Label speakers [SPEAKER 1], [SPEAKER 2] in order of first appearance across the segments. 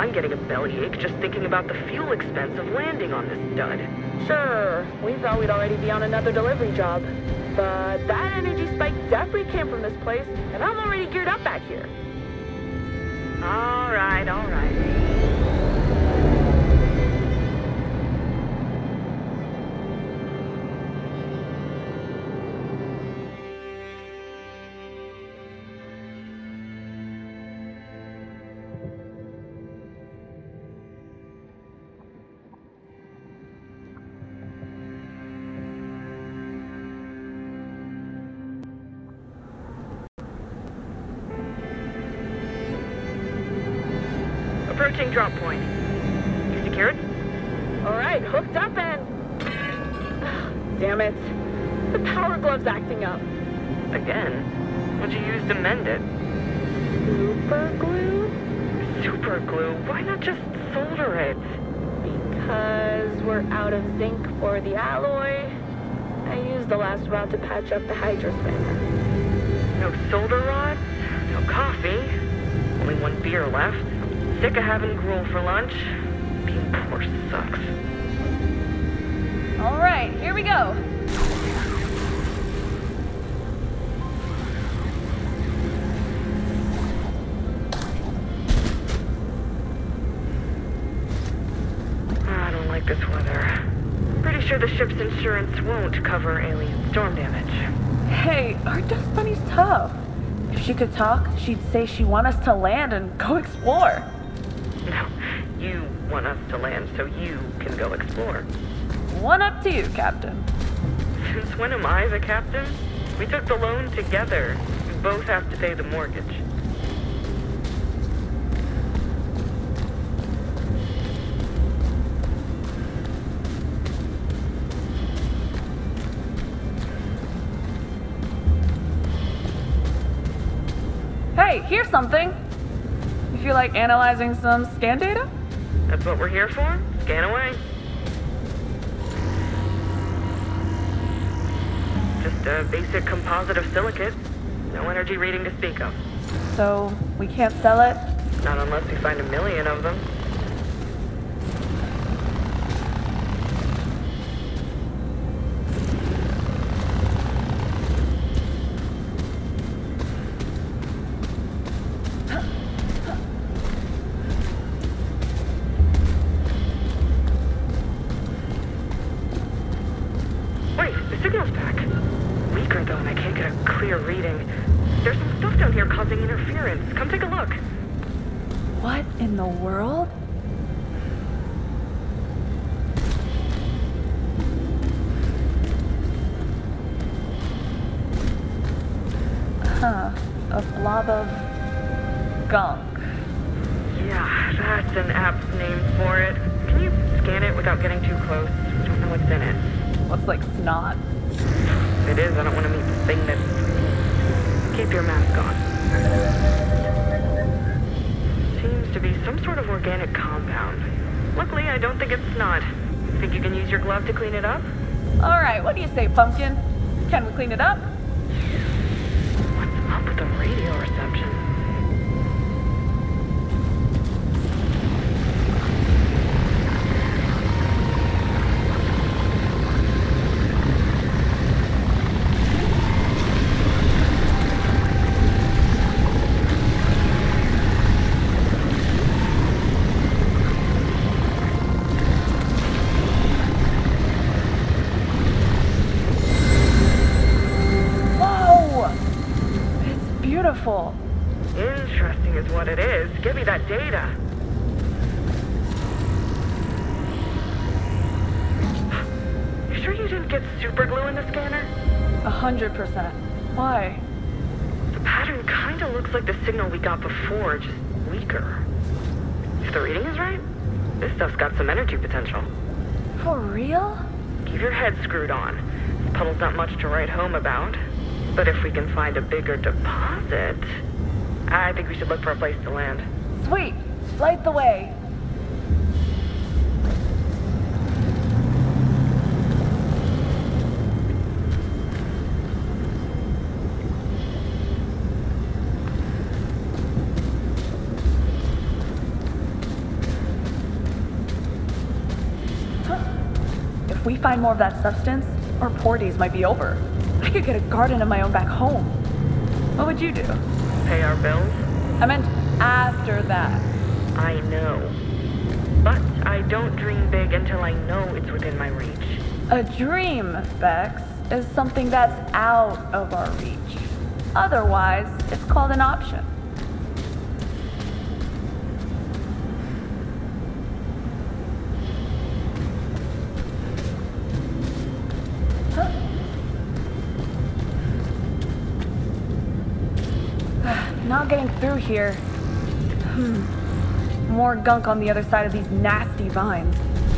[SPEAKER 1] I'm getting a bellyache just thinking about the fuel expense of landing on this dud.
[SPEAKER 2] Sure, we thought we'd already be on another delivery job. But that energy spike definitely came from this place, and I'm already geared up back here.
[SPEAKER 1] Alright, alright. Approaching drop point. You secured?
[SPEAKER 2] Alright, hooked up and... Damn it. The power glove's acting up.
[SPEAKER 1] Again? What'd you use to mend it?
[SPEAKER 2] Super glue?
[SPEAKER 1] Super glue? Why not just solder it?
[SPEAKER 2] Because we're out of zinc for the alloy. I used the last rod to patch up the hydrospan.
[SPEAKER 1] No solder rods? No coffee? Only one beer left? Sick of having gruel for lunch. Being poor sucks.
[SPEAKER 3] All right, here we go.
[SPEAKER 1] I don't like this weather. Pretty sure the ship's insurance won't cover alien storm damage.
[SPEAKER 3] Hey, our dust bunny's tough. If she could talk, she'd say she want us to land and go explore.
[SPEAKER 1] No, you want us to land so you can go explore.
[SPEAKER 3] One up to you, Captain.
[SPEAKER 1] Since when am I the captain? We took the loan together. You both have to pay the mortgage.
[SPEAKER 3] Hey, here's something. You feel like analyzing some scan data?
[SPEAKER 1] That's what we're here for? Scan away. Just a basic composite of silicate. No energy reading to speak of.
[SPEAKER 3] So, we can't sell it?
[SPEAKER 1] Not unless we find 1 million of them. Wait, the signal's back. Weaker though, and I can't get a clear reading. There's some stuff down here causing interference. Come take a look.
[SPEAKER 3] What in the world? Huh. A blob of gunk.
[SPEAKER 1] Yeah, that's an apt name for it. Can you scan it without getting too close? I don't know what's in it.
[SPEAKER 3] Looks like snot.
[SPEAKER 1] If it is, I don't want to meet the thing that's... Keep your mask on. Seems to be some sort of organic compound. Luckily, I don't think it's snot. Think you can use your glove to clean it up?
[SPEAKER 3] Alright, what do you say, Pumpkin? Can we clean it up?
[SPEAKER 1] What's up with the radio reception?
[SPEAKER 3] Beautiful.
[SPEAKER 1] Interesting is what it is. Give me that data. You sure you didn't get super glue in the scanner?
[SPEAKER 3] 100%. Why?
[SPEAKER 1] The pattern kinda looks like the signal we got before, just weaker. If the reading is right, this stuff's got some energy potential.
[SPEAKER 3] For real?
[SPEAKER 1] Keep your head screwed on. This puddle's not much to write home about. But if we can find a bigger deposit, I think we should look for a place to land.
[SPEAKER 3] Sweet. Light the way. If we find more of that substance, our poor days might be over. I could get a garden of my own back home. What would you do?
[SPEAKER 1] Pay our bills?
[SPEAKER 3] I meant after that.
[SPEAKER 1] I know. But I don't dream big until I know it's within my reach.
[SPEAKER 3] A dream, Bex, is something that's out of our reach. Otherwise, it's called an option. Not getting through here. More gunk on the other side of these nasty vines.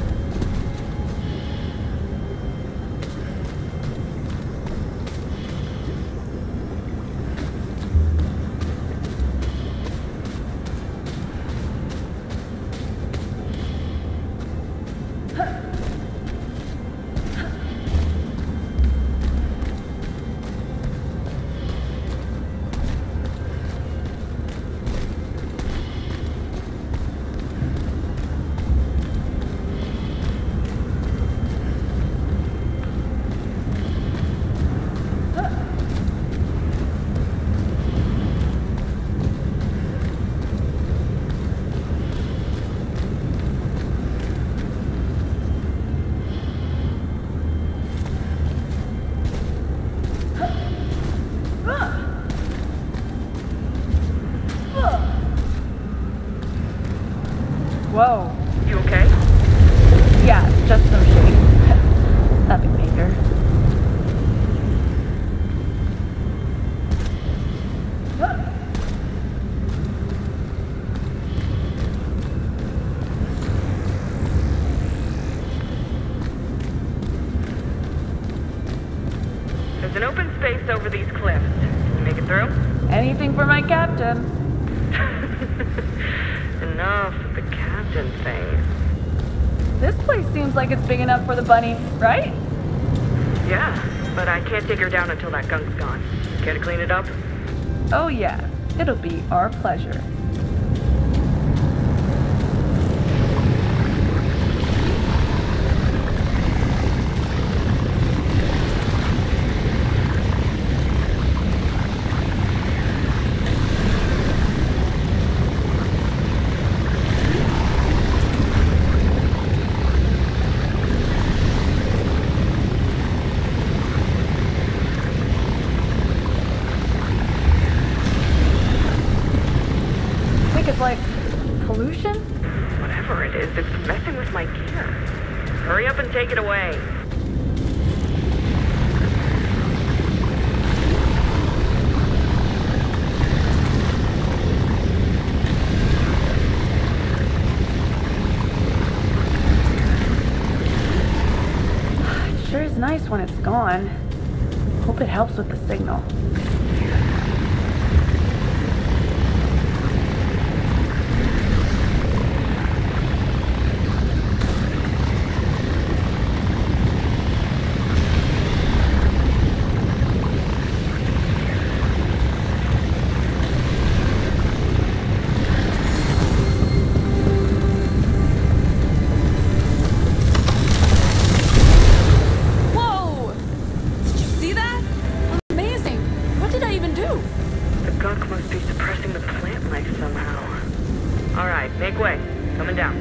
[SPEAKER 3] Whoa.
[SPEAKER 1] You okay?
[SPEAKER 3] Yeah, just some shade. Nothing major.
[SPEAKER 1] There's an open space over these cliffs. Can you make it through?
[SPEAKER 3] Anything for my captain.
[SPEAKER 1] Enough of the captain thing.
[SPEAKER 3] This place seems like it's big enough for the bunny, right?
[SPEAKER 1] Yeah, but I can't take her down until that gunk's gone. Care to clean it up?
[SPEAKER 3] Oh yeah, it'll be our pleasure. It's like pollution?
[SPEAKER 1] Whatever it is, it's messing with my gear. Hurry up and take it away.
[SPEAKER 3] It sure is nice when it's gone. Hope it helps with the signal.
[SPEAKER 1] Gunk must be suppressing the plant life somehow. All right, make way. Coming down.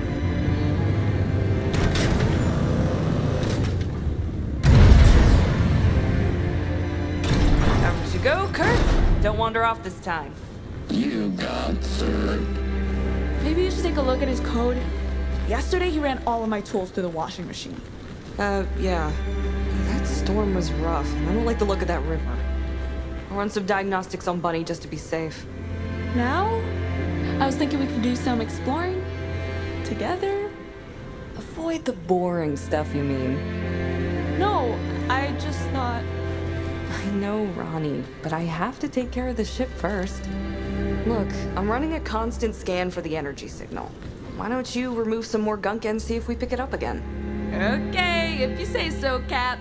[SPEAKER 4] Out you go, Kurt. Don't wander off this time.
[SPEAKER 5] You got served.
[SPEAKER 2] Maybe you should take a look at his code. Yesterday he ran all of my tools through the washing machine.
[SPEAKER 4] Yeah. That storm was rough. I don't like the look of that river. I'll run some diagnostics on Bunny just to be safe.
[SPEAKER 2] Now? I was thinking we could do some exploring. Together?
[SPEAKER 4] Avoid the boring stuff, you mean?
[SPEAKER 2] No, I just thought...
[SPEAKER 4] I know, Ronnie, but I have to take care of the ship first. Look, I'm running a constant scan for the energy signal. Why don't you remove some more gunk and see if we pick it up again?
[SPEAKER 2] Okay, if you say so, Cap.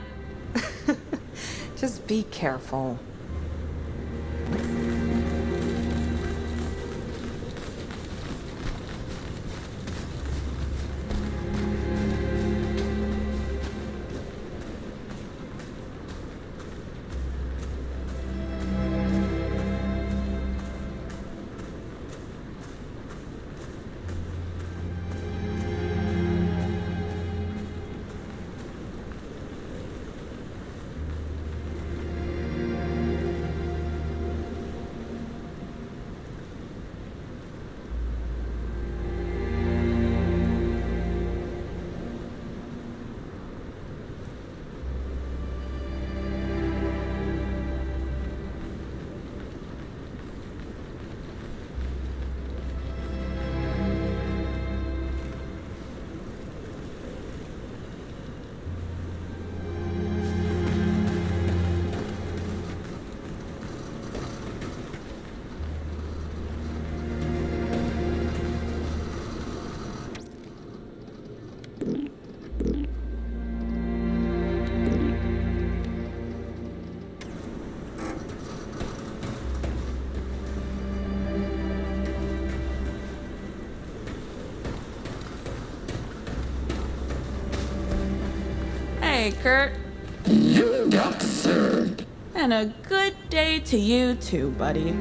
[SPEAKER 4] Just be careful.
[SPEAKER 2] day, Kurt.
[SPEAKER 5] You got served.
[SPEAKER 2] And a good day to you too, buddy.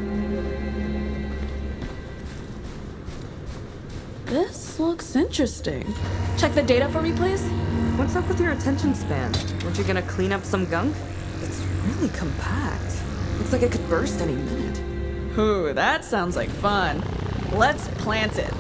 [SPEAKER 2] This looks interesting. Check the data for me, please.
[SPEAKER 4] What's up with your attention span? Weren't you gonna clean up some gunk? It's really compact. Looks like it could burst any minute.
[SPEAKER 2] Ooh, that sounds like fun. Let's plant it.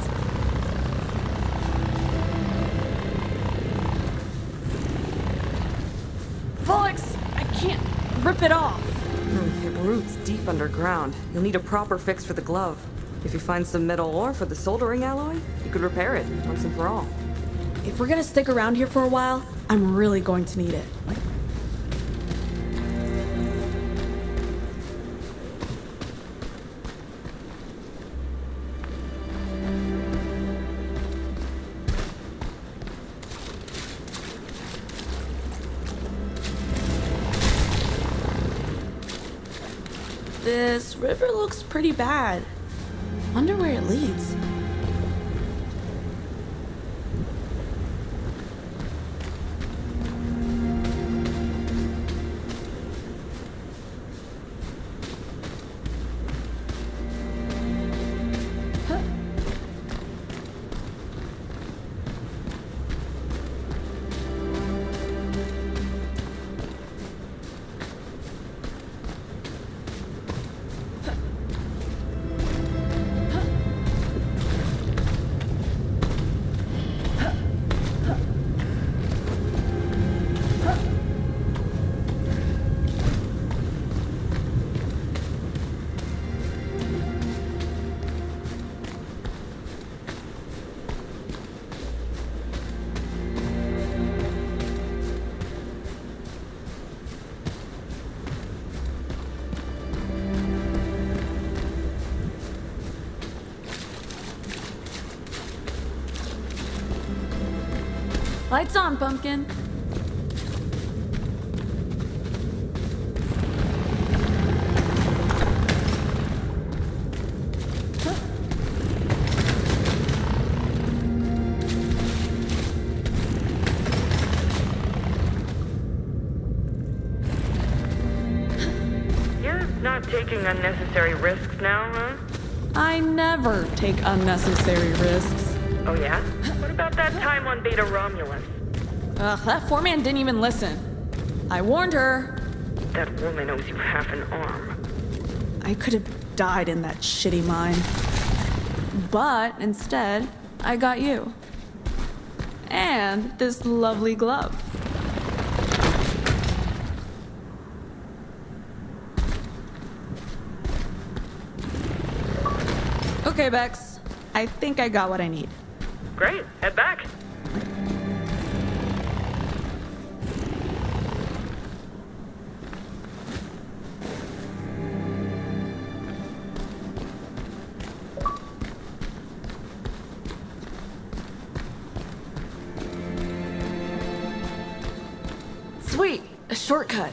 [SPEAKER 2] Volix, I can't rip it off.
[SPEAKER 4] It roots deep underground. You'll need a proper fix for the glove. If you find some metal ore for the soldering alloy, you could repair it once and for all.
[SPEAKER 2] If we're gonna stick around here for a while, I'm really going to need it. This river looks pretty bad. Wonder where it leads. Lights on, Pumpkin.
[SPEAKER 1] You're not taking unnecessary risks now, huh?
[SPEAKER 2] I never take unnecessary risks.
[SPEAKER 1] Oh yeah? What about that time on Beta Romulus?
[SPEAKER 2] Ugh, that foreman didn't even listen. I warned her.
[SPEAKER 1] That woman owes you half an arm.
[SPEAKER 2] I could have died in that shitty mine. But instead, I got you. And this lovely glove. Okay, Bex. I think I got what I need.
[SPEAKER 1] Great, head back.
[SPEAKER 4] Sweet! A shortcut.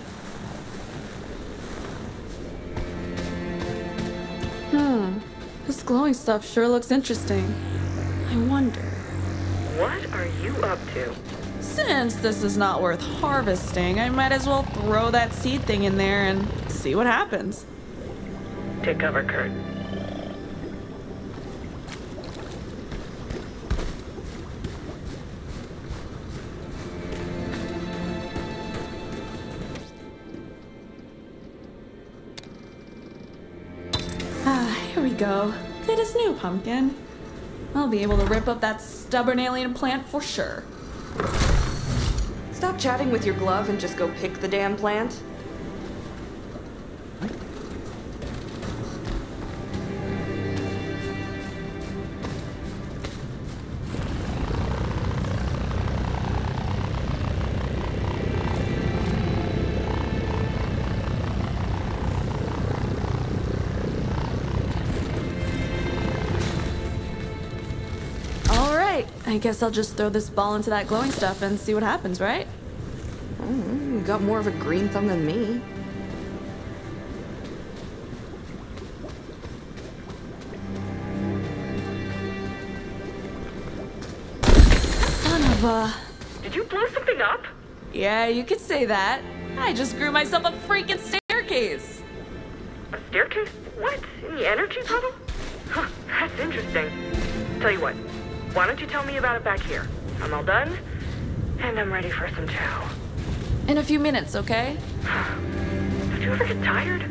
[SPEAKER 2] This glowing stuff sure looks interesting. I wonder.
[SPEAKER 1] What are you up to?
[SPEAKER 2] Since this is not worth harvesting, I might as well throw that seed thing in there and see what happens.
[SPEAKER 1] Take cover, Kurt.
[SPEAKER 2] Here we go. Good as new, Pumpkin. I'll be able to rip up that stubborn alien plant for sure.
[SPEAKER 4] Stop chatting with your glove and just go pick the damn plant.
[SPEAKER 2] I guess I'll just throw this ball into that glowing stuff and see what happens, right?
[SPEAKER 4] You got more of a green thumb than me.
[SPEAKER 2] Son of a...
[SPEAKER 1] Did you blow something up?
[SPEAKER 2] Yeah, you could say that. I just grew myself a freaking staircase.
[SPEAKER 1] A staircase? What? In the energy puddle? Huh, that's interesting. Tell you what, why don't you tell me about it back here? I'm all done, and I'm ready for some chow.
[SPEAKER 2] In a few minutes, okay?
[SPEAKER 1] Don't you ever get tired?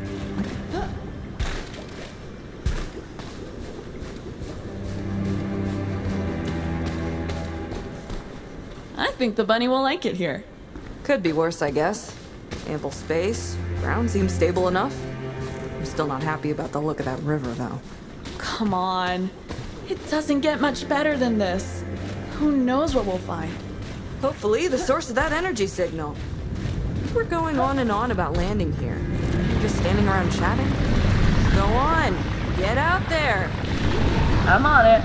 [SPEAKER 2] I think the bunny will like it here.
[SPEAKER 4] Could be worse, I guess. Ample space, ground seems stable enough. I'm still not happy about the look of that river, though.
[SPEAKER 2] Come on. It doesn't get much better than this. Who knows what we'll find?
[SPEAKER 4] Hopefully, the source of that energy signal. We're going on and on about landing here. Just standing around chatting? Go on! Get out there!
[SPEAKER 3] I'm on it.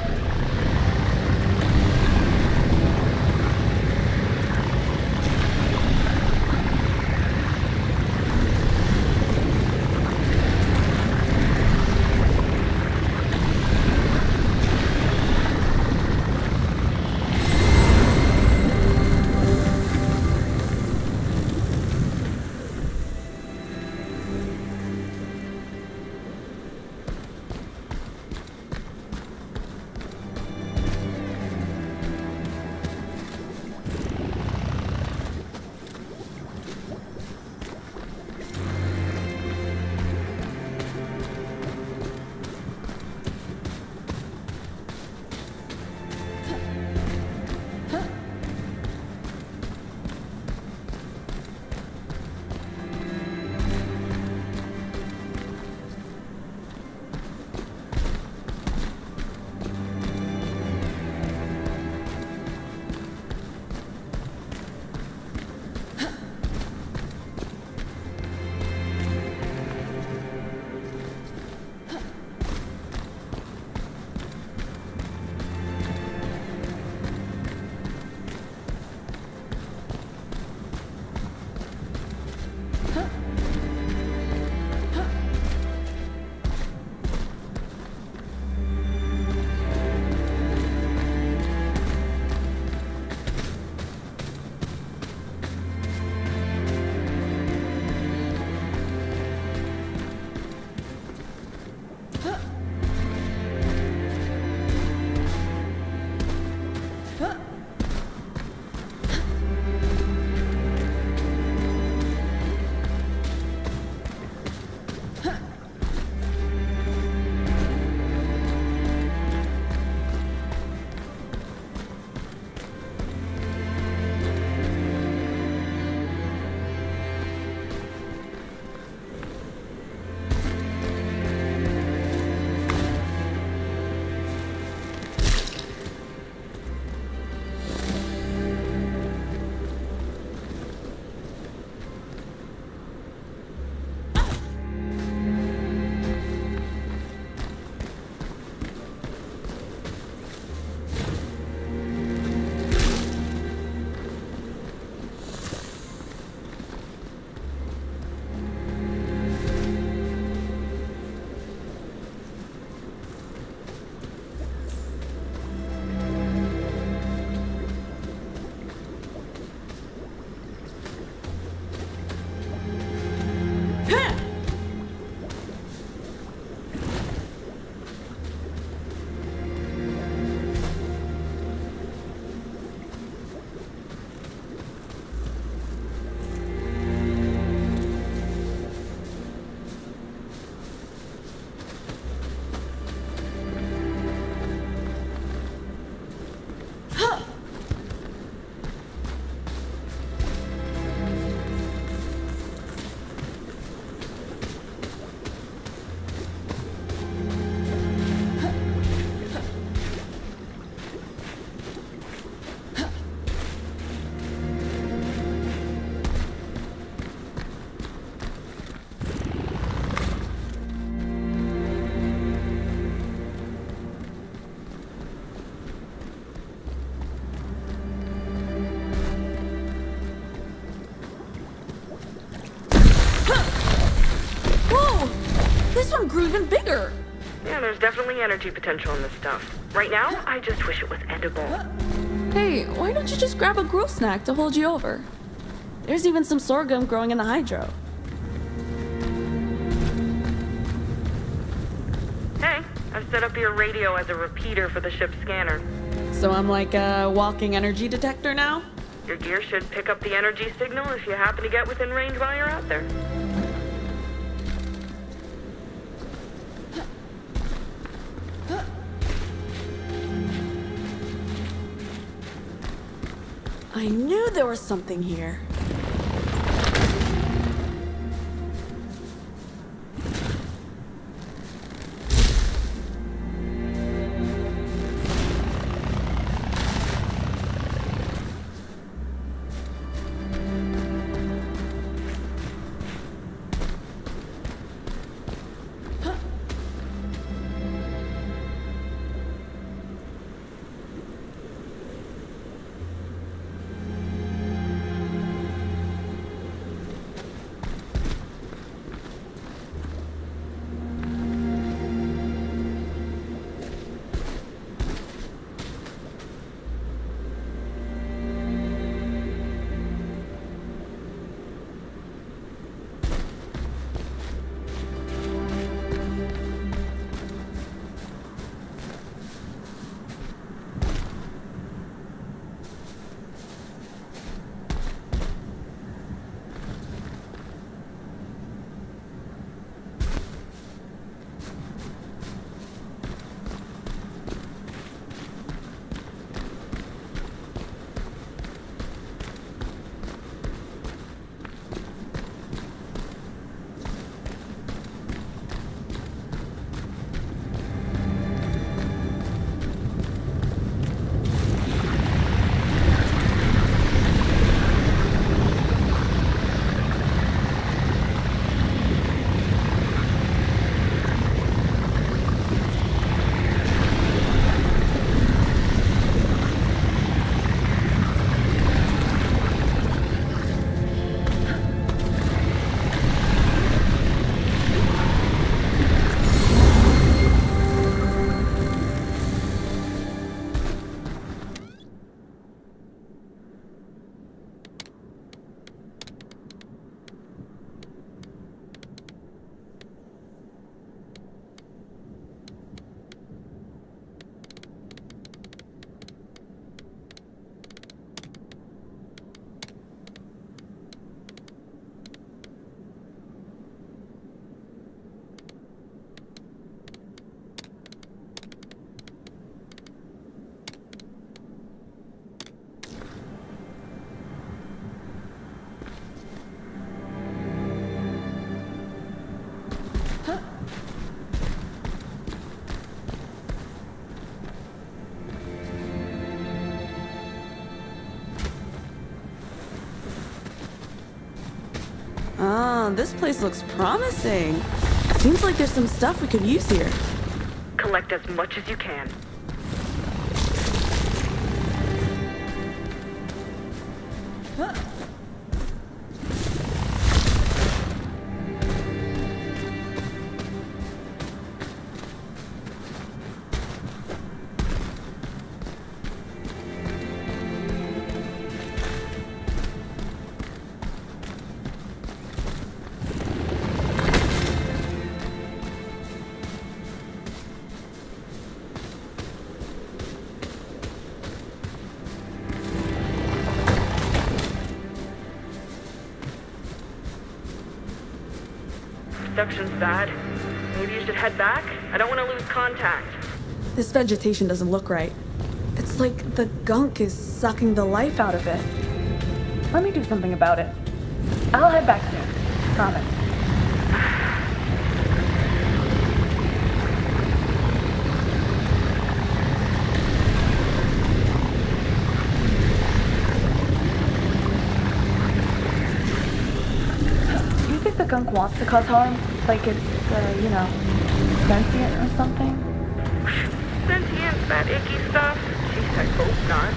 [SPEAKER 2] one grew even bigger.
[SPEAKER 1] Yeah, there's definitely energy potential in this stuff. Right now, I just wish it was edible.
[SPEAKER 2] Hey, why don't you just grab a gruel snack to hold you over? There's even some sorghum growing in the hydro.
[SPEAKER 1] Hey, I've set up your radio as a repeater for the ship's scanner.
[SPEAKER 2] So I'm like a walking energy detector now?
[SPEAKER 1] Your gear should pick up the energy signal if you happen to get within range while you're out there.
[SPEAKER 2] I knew there was something here. Ah, this place looks promising. Seems like there's some stuff we could use here.
[SPEAKER 1] Collect as much as you can. Reception's bad. Maybe you should head back? I don't want to lose contact.
[SPEAKER 2] This vegetation doesn't look right. It's like the gunk is sucking the life out of it.
[SPEAKER 3] Let me do something about it. I'll head back soon. Promise. You think the gunk wants to cause harm? Like it's, sentient or something?
[SPEAKER 1] Sentient, that icky stuff? Jeez, I hope not.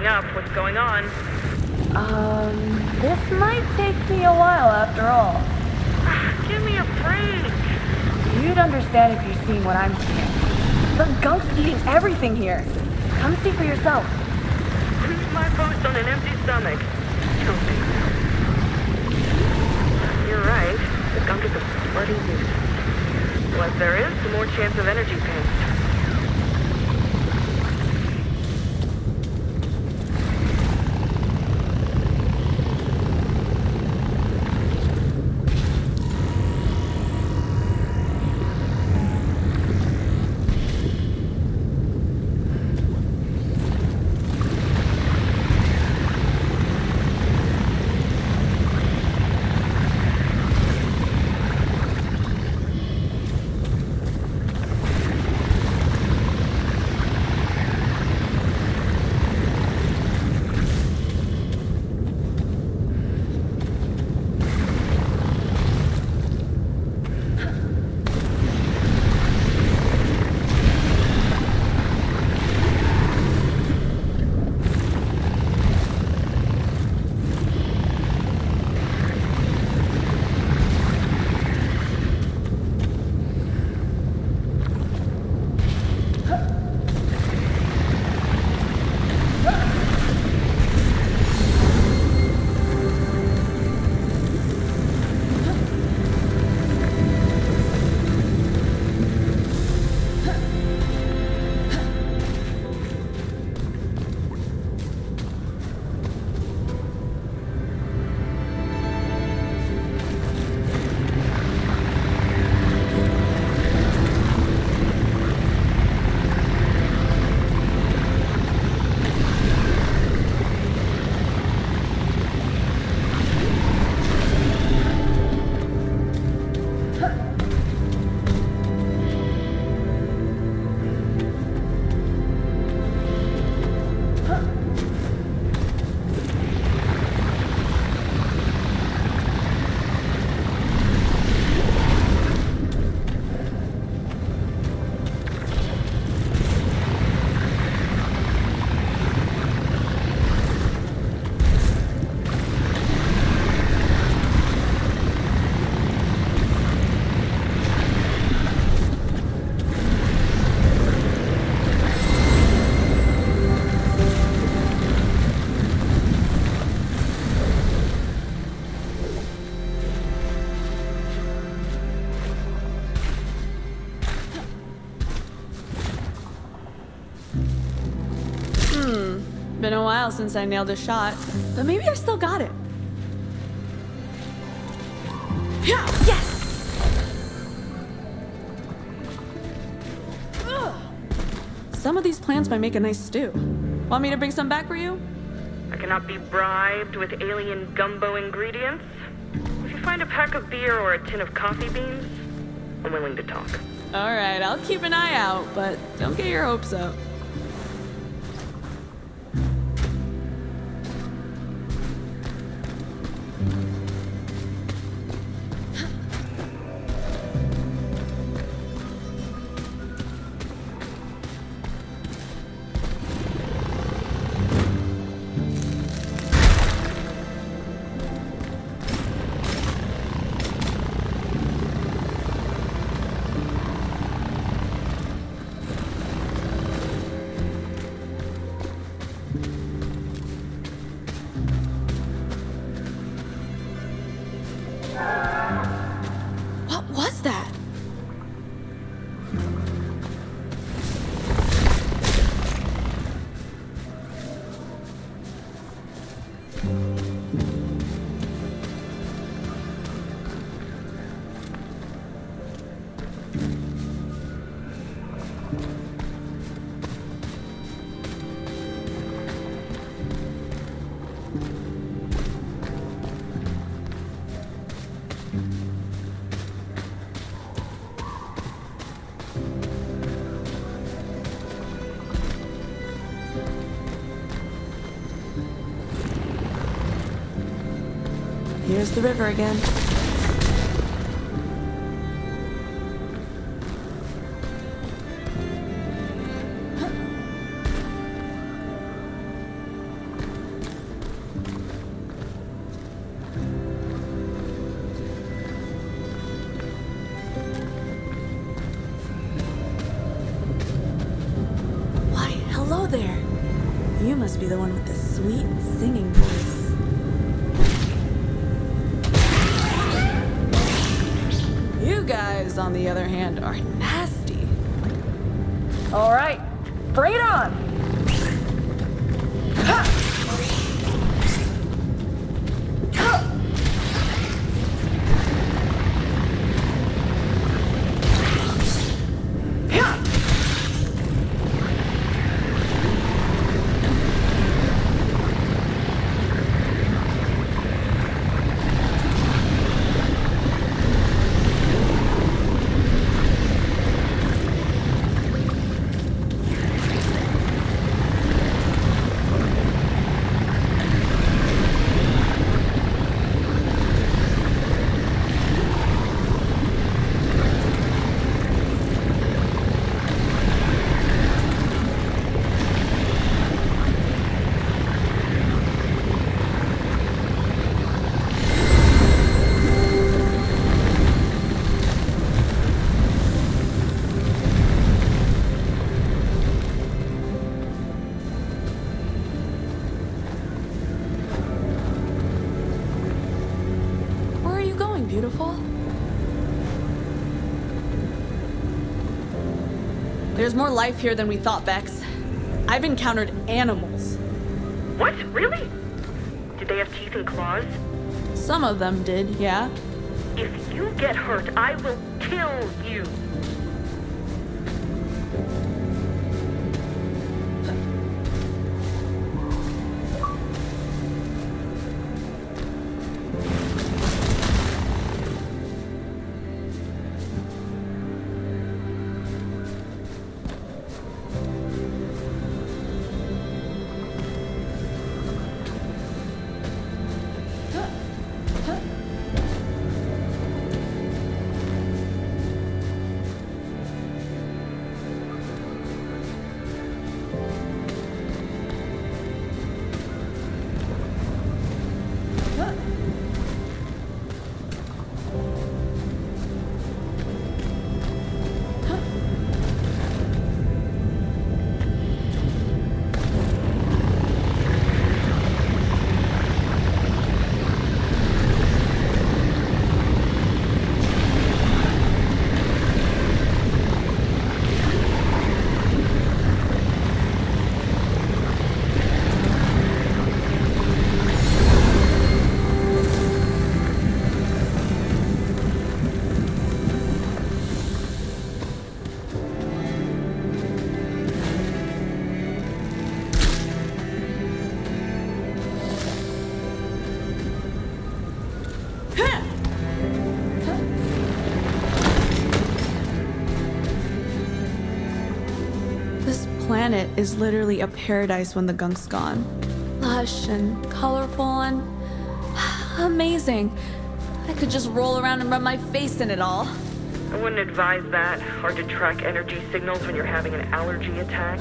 [SPEAKER 1] wrapping up. What's going on?
[SPEAKER 3] This might take me a while after all.
[SPEAKER 1] Give me a break.
[SPEAKER 3] You'd understand if you've seen what I'm seeing. The gunk's eating everything here. Come see for yourself.
[SPEAKER 1] Leave my post on an empty stomach. Don't think so. You're right. The gunk is a bloody nuisance. Less there is, the more chance of energy pain.
[SPEAKER 6] Been a while since I nailed a shot, but maybe I still got it. Yeah, yes! Ugh. Some of these plants might make a nice stew. Want me to bring some back for you?
[SPEAKER 1] I cannot be bribed with alien gumbo ingredients. If you find a pack of beer or a tin of coffee beans, I'm willing to talk.
[SPEAKER 6] All right, I'll keep an eye out, but don't get your hopes up. What was that? Here's the river again. must be the one with the sweet singing voice. You guys, on the other hand, are nasty.
[SPEAKER 3] All right, bring it on! Ha!
[SPEAKER 6] Beautiful. There's more life here than we thought, Bex. I've encountered animals.
[SPEAKER 1] What? Really? Did they have teeth and claws?
[SPEAKER 6] Some of them did, yeah.
[SPEAKER 1] If you get hurt, I will kill you.
[SPEAKER 6] Planet is literally a paradise when the Gunk's gone. Lush and colorful and amazing. I could just roll around and rub my face in it all.
[SPEAKER 1] I wouldn't advise that. Hard to track energy signals when you're having an allergy attack.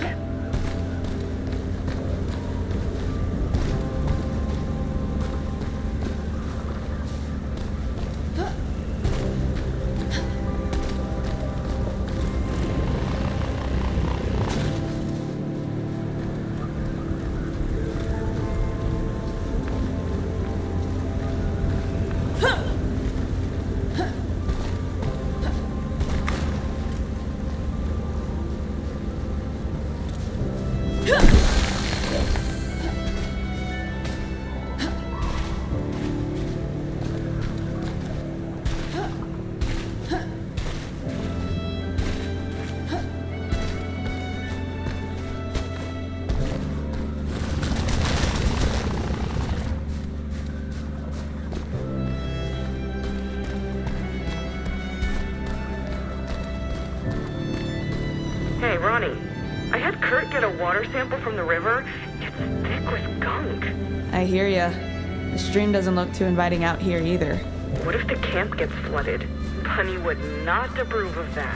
[SPEAKER 1] Hey, Ronnie. I had Kurt get a water sample from the river. It's thick with gunk.
[SPEAKER 6] I hear ya. The stream doesn't look too inviting out here either.
[SPEAKER 1] What if the camp gets flooded? Bunny would not approve of that.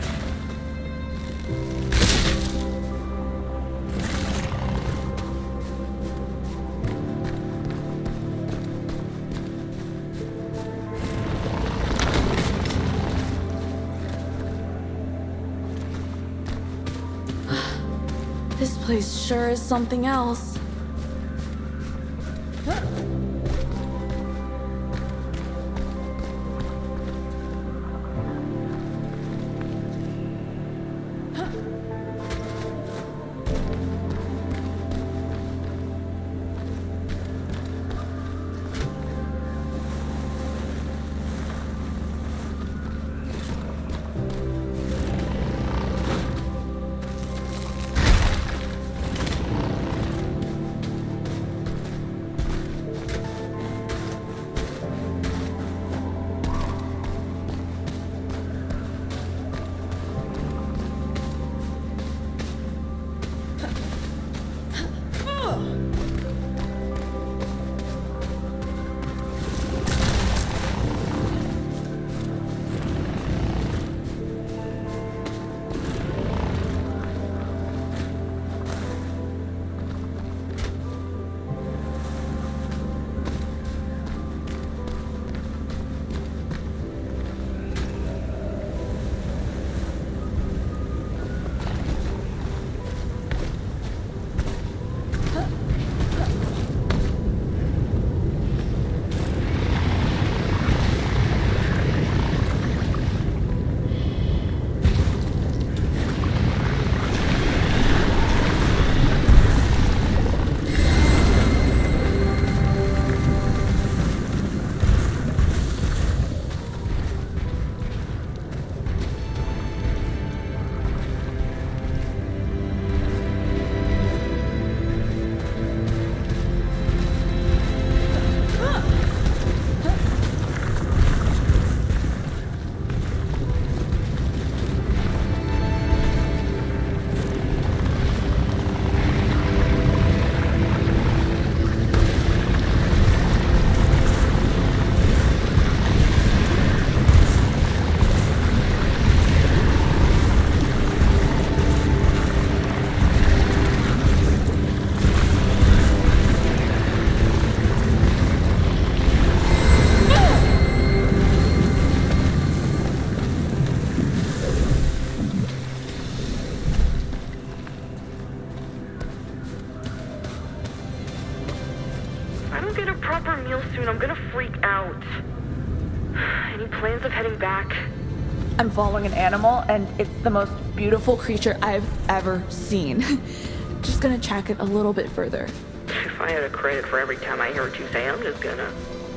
[SPEAKER 6] This place sure is something else.
[SPEAKER 1] proper meal soon. I'm gonna freak out. Any plans of heading back?
[SPEAKER 3] I'm following an animal, and it's the most
[SPEAKER 6] Beautiful creature I've ever seen. Just gonna track it a little bit further.
[SPEAKER 1] If I had a credit for every time I hear what you say, I'm just gonna...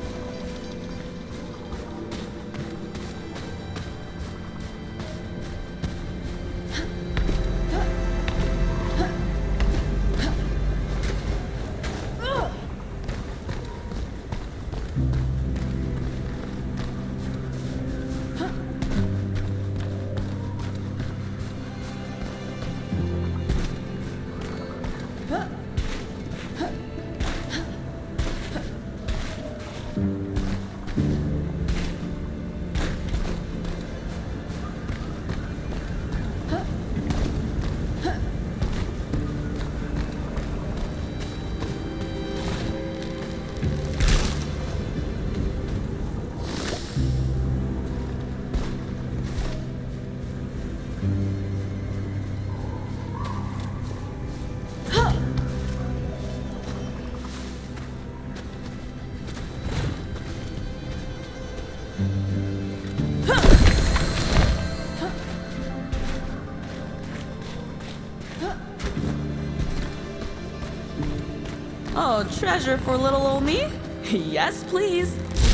[SPEAKER 6] Oh, treasure for little old me? Yes, please.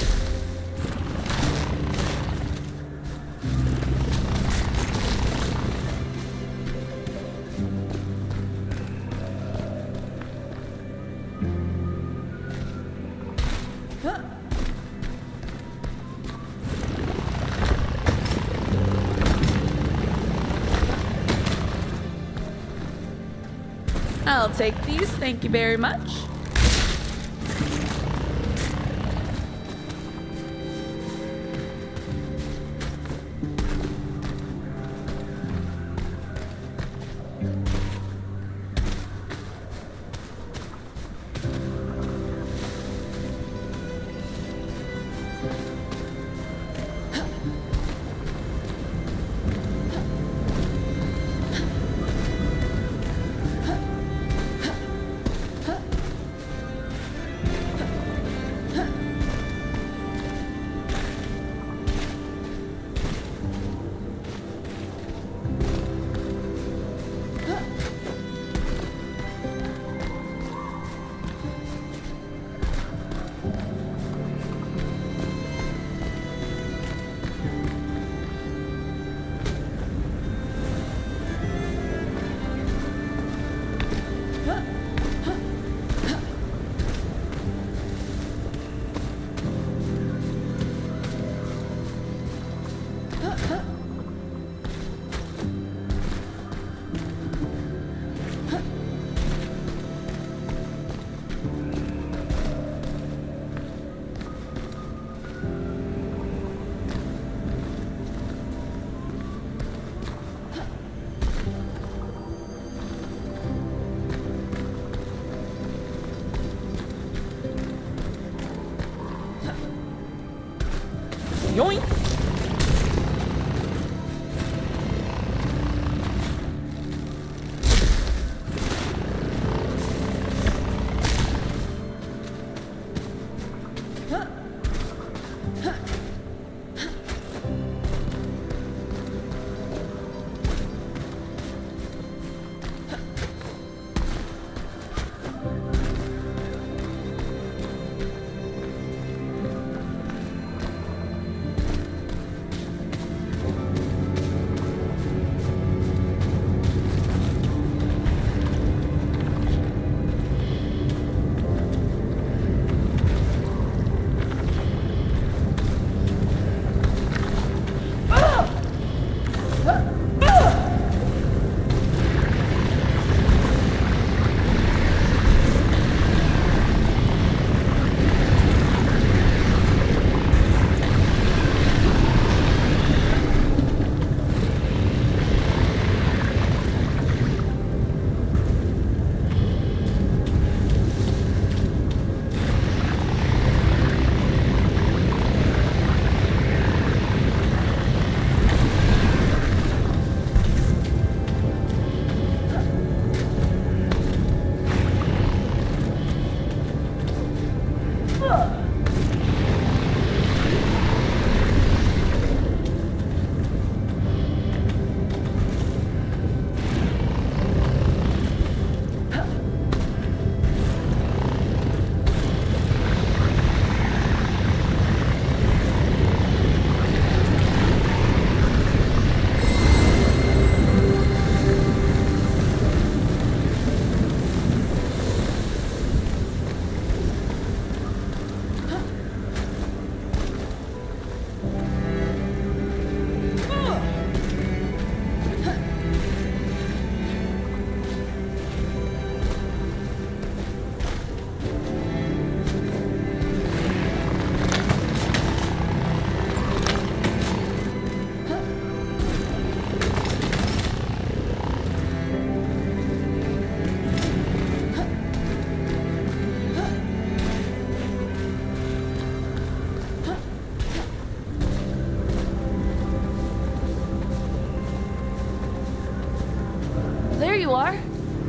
[SPEAKER 6] I'll take these, thank you very much. Yoink! There you are.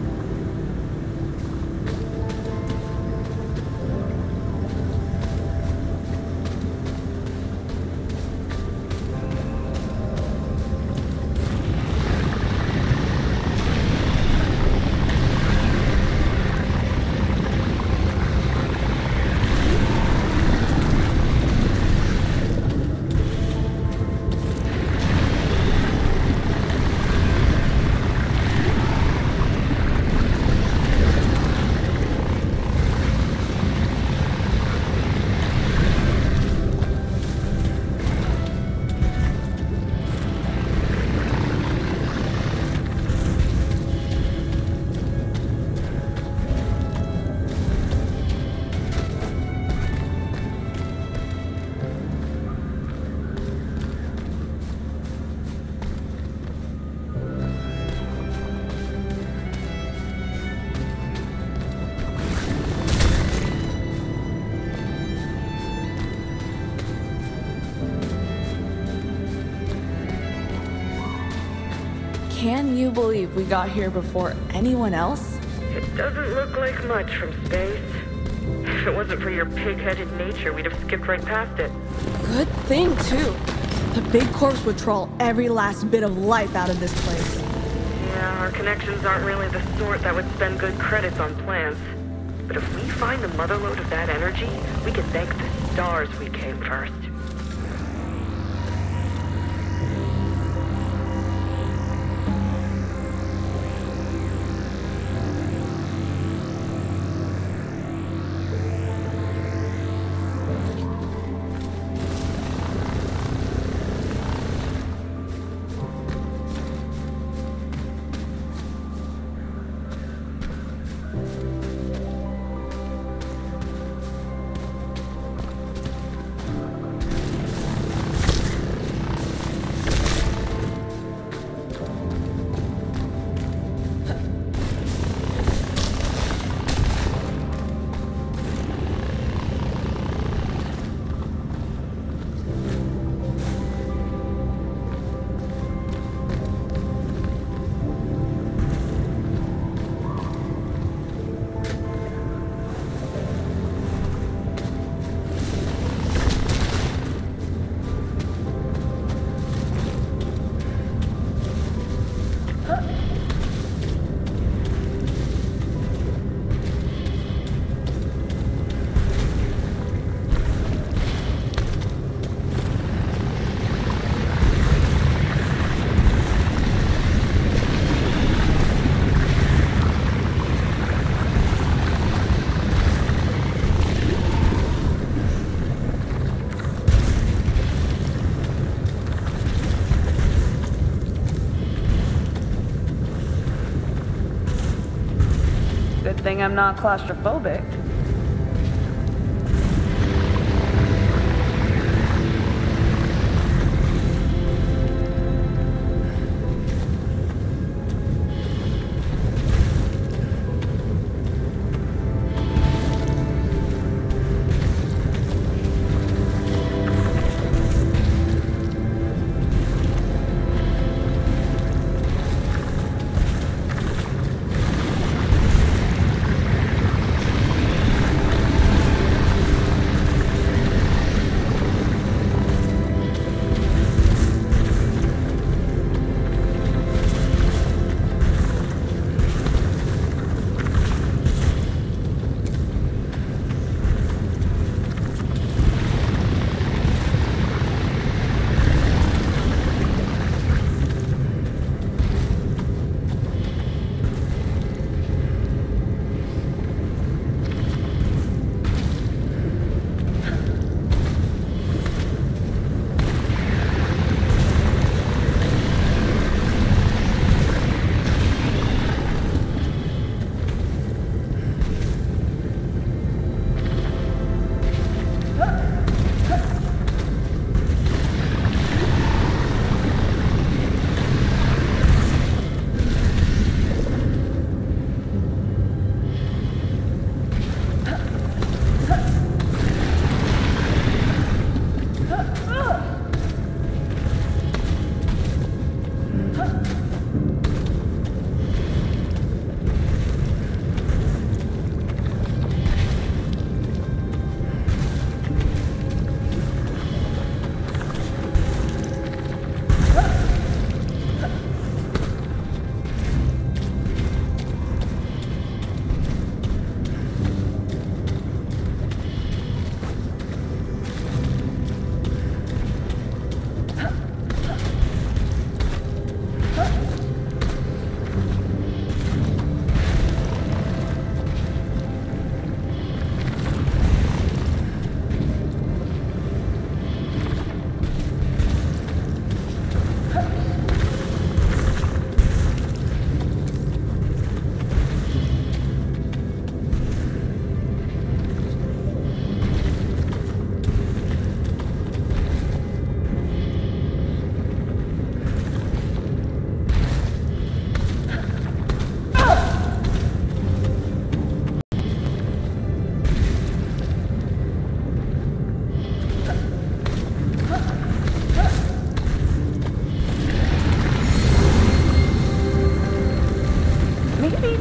[SPEAKER 6] Can you believe we got here before anyone else?
[SPEAKER 1] It doesn't look like much from space. If it wasn't for your pig-headed nature, we'd have skipped right past it.
[SPEAKER 6] Good thing, too. The big corpse would troll every last bit of life out of this place.
[SPEAKER 1] Yeah, our connections aren't really the sort that would spend good credits on plants. But if we find the motherlode of that energy, we can thank the stars we came first.
[SPEAKER 3] Good thing I'm not claustrophobic.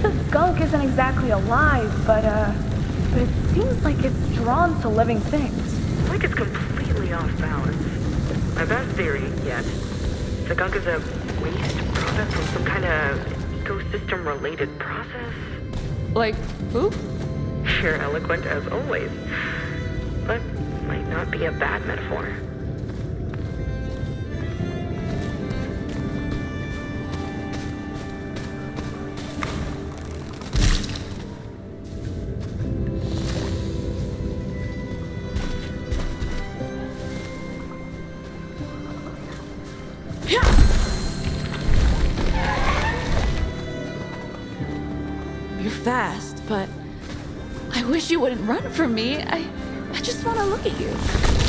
[SPEAKER 3] The gunk isn't exactly alive, but it seems like it's drawn to living things.
[SPEAKER 1] Like it's completely off balance. My best theory yet. The gunk is a waste product from some kind of ecosystem-related process.
[SPEAKER 6] Like poop?
[SPEAKER 1] You're eloquent as always. But might not be a bad metaphor.
[SPEAKER 6] You're fast, but I wish you wouldn't run from me. I just want to look at you.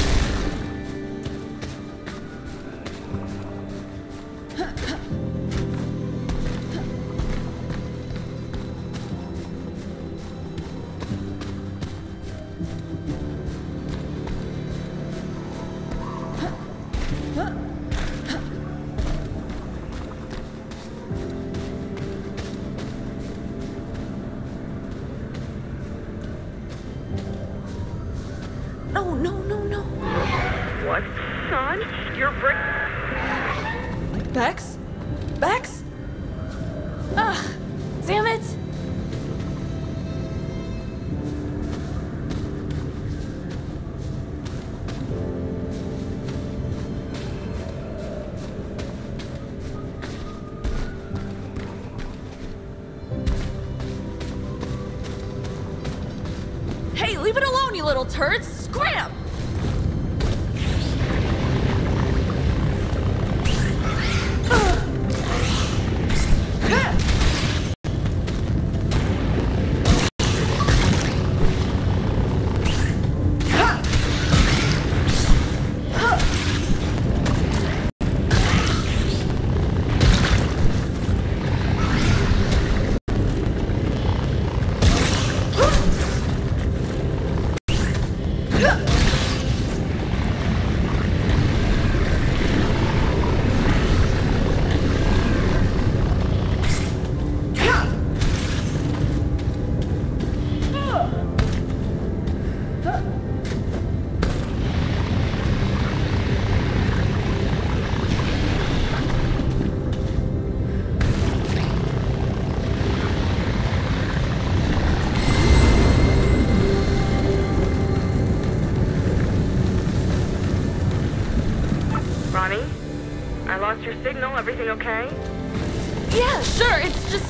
[SPEAKER 6] No.
[SPEAKER 1] What, son? You're
[SPEAKER 6] Bex? Ugh, damn it! Hey, leave it alone, you little turds! Scram!
[SPEAKER 1] Ronnie? I lost your signal. Everything okay?
[SPEAKER 6] Yeah, sure. It's just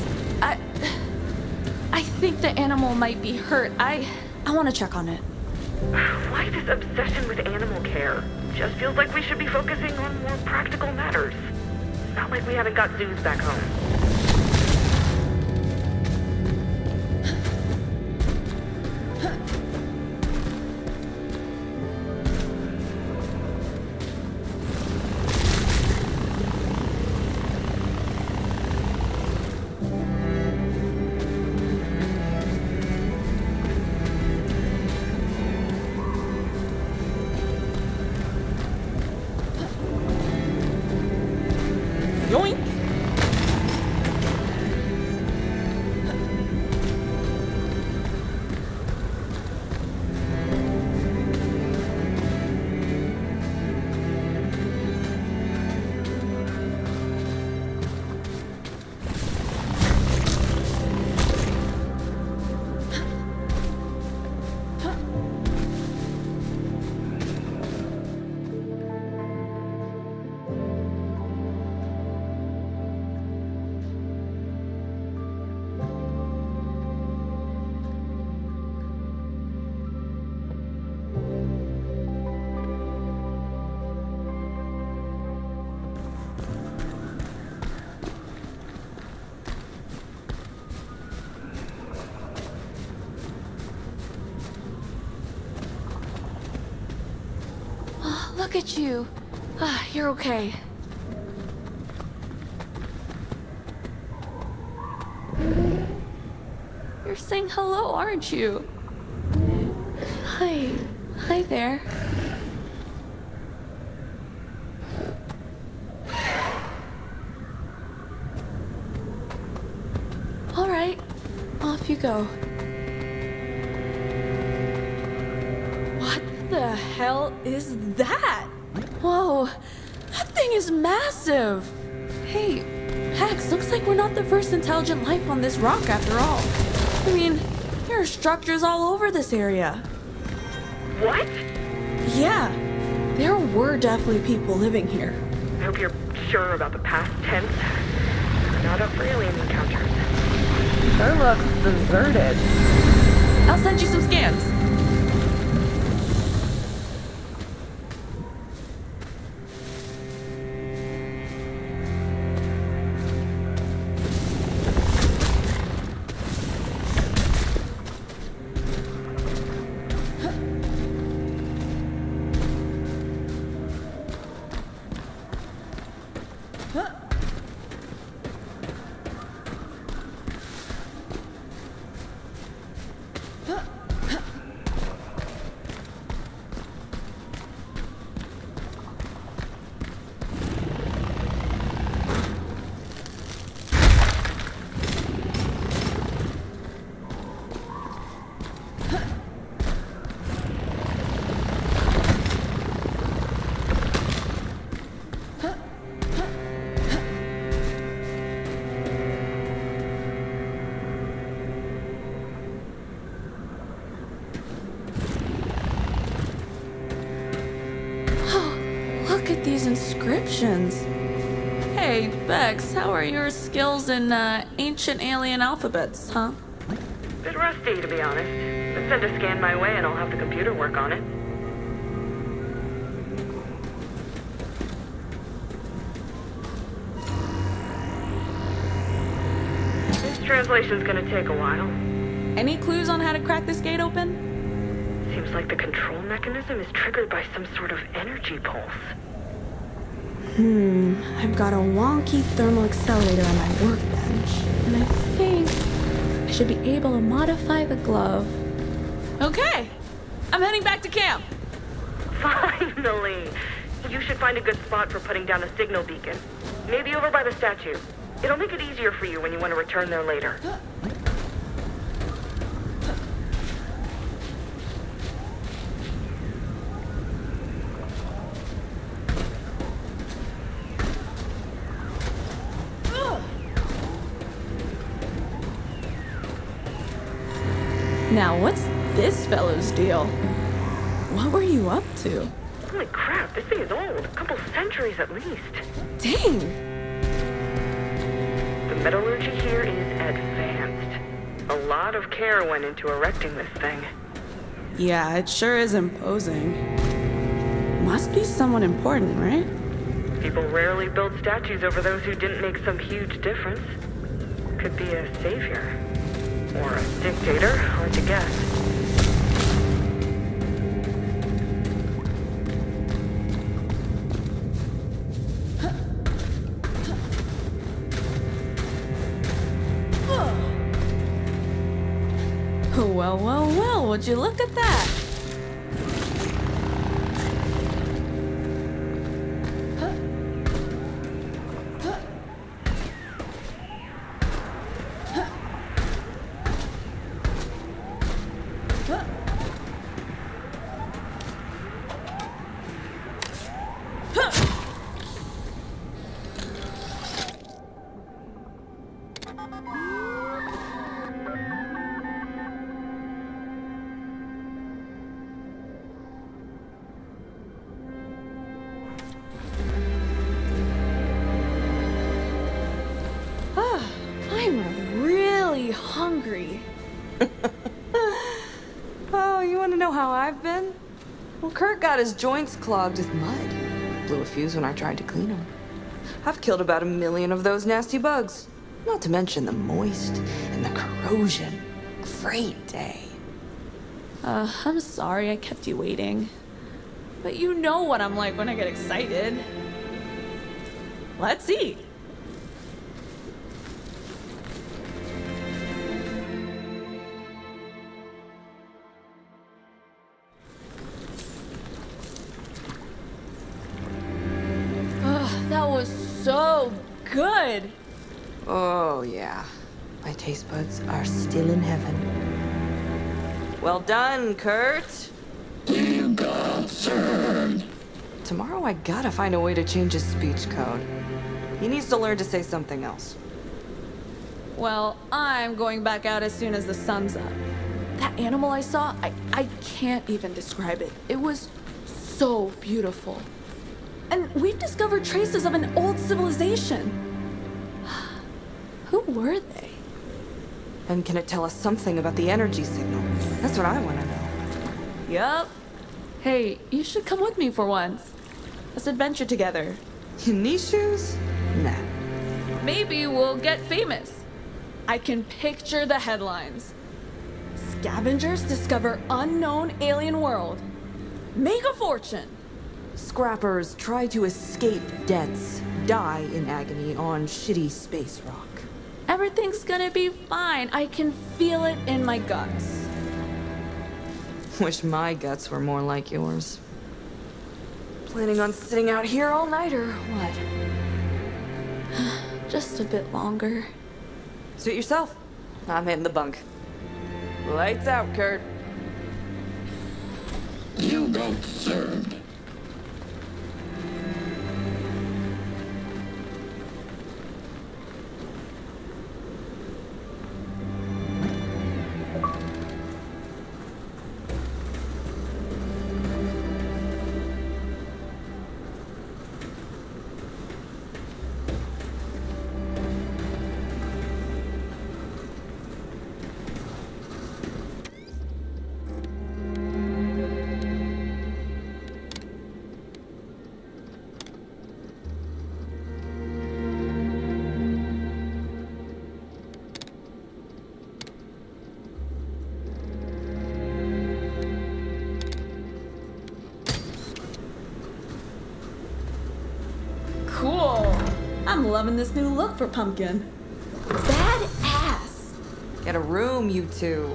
[SPEAKER 6] I think the animal might be hurt. I want to check on it.
[SPEAKER 1] Why this obsession with animal care? Just feels like we should be focusing on more practical matters. Not like we haven't got zoos back home.
[SPEAKER 6] Yoink! Look at you. You're okay. You're saying hello, aren't you? Hi. Hi there. All right. off you go. What the hell is that? Whoa, that thing is massive. Hey, Hex, looks like we're not the first intelligent life on this rock after all. I mean, there are structures all over this area.
[SPEAKER 1] What?
[SPEAKER 6] Yeah, there were definitely people living here.
[SPEAKER 1] I hope you're sure about the past tense. We're not up for alien encounters.
[SPEAKER 3] Sure looks deserted.
[SPEAKER 6] I'll send you some scans. Look at these inscriptions. Hey, Bex, how are your skills in ancient alien alphabets, huh?
[SPEAKER 1] Bit rusty, to be honest. But send a scan my way and I'll have the computer work on it. This translation's gonna take a while.
[SPEAKER 6] Any clues on how to crack this gate open?
[SPEAKER 1] Seems like the control mechanism is triggered by some sort of energy pulse.
[SPEAKER 6] I've got a wonky thermal accelerator on my workbench, and I think I should be able to modify the glove. Okay, I'm heading back to camp.
[SPEAKER 1] Finally! You should find a good spot for putting down a signal beacon. Maybe over by the statue. It'll make it easier for you when you want to return there later.
[SPEAKER 6] Now, what's this fellow's deal? What were you up to?
[SPEAKER 1] Holy crap, this thing is old. A couple centuries at least.
[SPEAKER 6] Dang!
[SPEAKER 1] The metallurgy here is advanced. A lot of care went into erecting this thing.
[SPEAKER 6] Yeah, it sure is imposing. Must be someone important, right?
[SPEAKER 1] People rarely build statues over those who didn't make some huge difference. Could be a savior. Or a dictator, hard to guess.
[SPEAKER 6] Well, well, well, would you look at that? I'm really hungry.
[SPEAKER 4] Oh, you want to know how I've been? Well, Kurt got his joints clogged with mud. Blew a fuse when I tried to clean them. I've killed about 1 million of those nasty bugs. Not to mention the moist and the corrosion. Great day.
[SPEAKER 6] I'm sorry I kept you waiting. But you know what I'm like when I get excited. Let's eat. That was so good.
[SPEAKER 4] Oh, yeah. My taste buds are still in heaven. Well done, Kurt.
[SPEAKER 5] You got served.
[SPEAKER 4] Tomorrow I gotta find a way to change his speech code. He needs to learn to say something else.
[SPEAKER 6] Well, I'm going back out as soon as the sun's up. That animal I saw, I can't even describe it. It was so beautiful. And we've discovered traces of an old civilization. Who were they?
[SPEAKER 4] And can it tell us something about the energy signal? That's what I want to know.
[SPEAKER 6] Yup. Hey, you should come with me for once. Let's adventure together.
[SPEAKER 4] In these shoes? Nah.
[SPEAKER 6] Maybe we'll get famous. I can picture the headlines. Scavengers discover unknown alien world. Make a fortune.
[SPEAKER 4] Scrappers try to escape debts, die in agony on shitty space rock.
[SPEAKER 6] Everything's gonna be fine. I can feel it in my guts.
[SPEAKER 4] Wish my guts were more like yours. Planning on sitting out here all night or what?
[SPEAKER 6] Just a bit longer.
[SPEAKER 4] Suit yourself. I'm hitting the bunk. Lights out, Kurt.
[SPEAKER 5] You got served.
[SPEAKER 6] Cool. I'm loving this new look for Pumpkin. Badass.
[SPEAKER 4] Get a room, you two.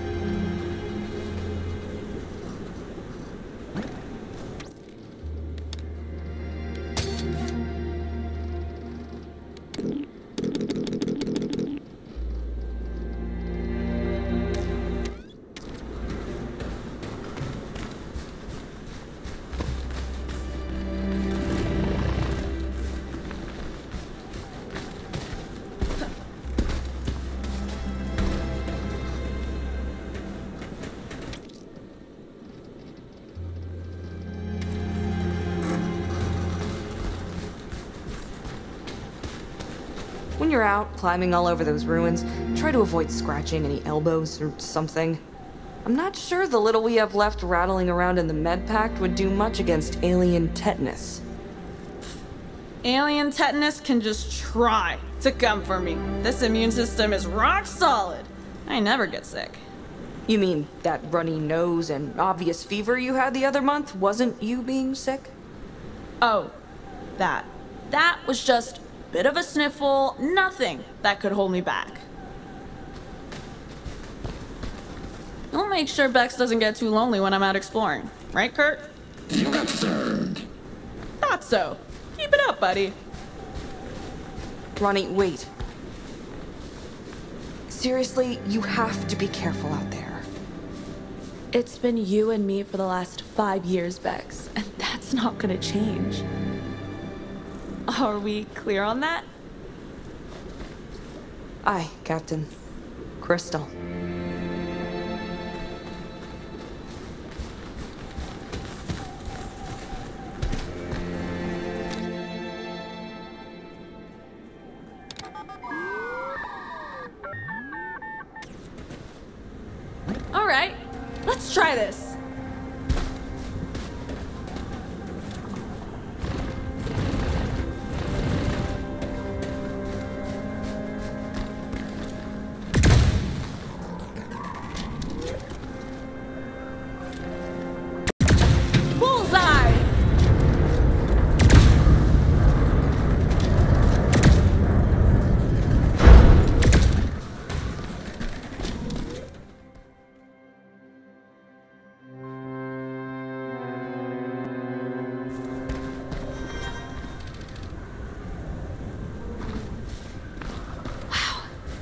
[SPEAKER 4] When you're out climbing all over those ruins, try to avoid scratching any elbows or something. I'm not sure the little we have left rattling around in the med pact would do much against alien tetanus.
[SPEAKER 6] Alien tetanus can just try to come for me. This immune system is rock solid. I never get sick.
[SPEAKER 4] You mean that runny nose and obvious fever you had the other month wasn't you being sick?
[SPEAKER 6] Oh, that. That was just a bit of a sniffle, nothing that could hold me back. I'll make sure Bex doesn't get too lonely when I'm out exploring. Right, Kurt?
[SPEAKER 5] You got served.
[SPEAKER 6] Thought so. Keep it up, buddy.
[SPEAKER 4] Ronnie, wait. Seriously, you have to be careful out there.
[SPEAKER 6] It's been you and me for the last 5 years, Bex, and that's not gonna change. Are we clear on that?
[SPEAKER 4] Aye, Captain. Crystal.
[SPEAKER 6] All right, let's try this. Bullseye!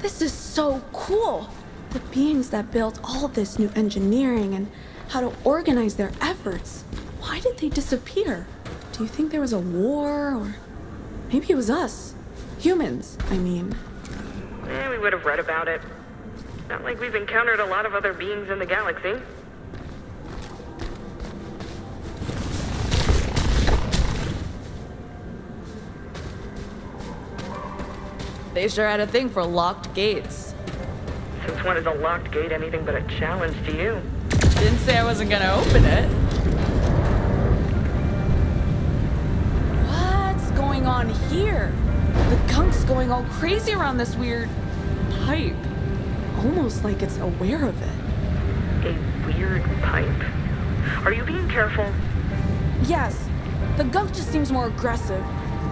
[SPEAKER 6] This is so cool! The beings that built all this new engineering and how to organize their efforts. Why did they disappear? Do you think there was a war, or maybe it was us? Humans, I mean.
[SPEAKER 1] We would have read about it. Not like we've encountered a lot of other beings in the galaxy.
[SPEAKER 6] They sure had a thing for locked gates.
[SPEAKER 1] Since when is a locked gate anything but a challenge to you?
[SPEAKER 6] Didn't say I wasn't gonna open it. What's going on here? The gunk's going all crazy around this weird pipe. Almost like it's aware of it.
[SPEAKER 1] A weird pipe? Are you being careful?
[SPEAKER 6] Yes. The gunk just seems more aggressive.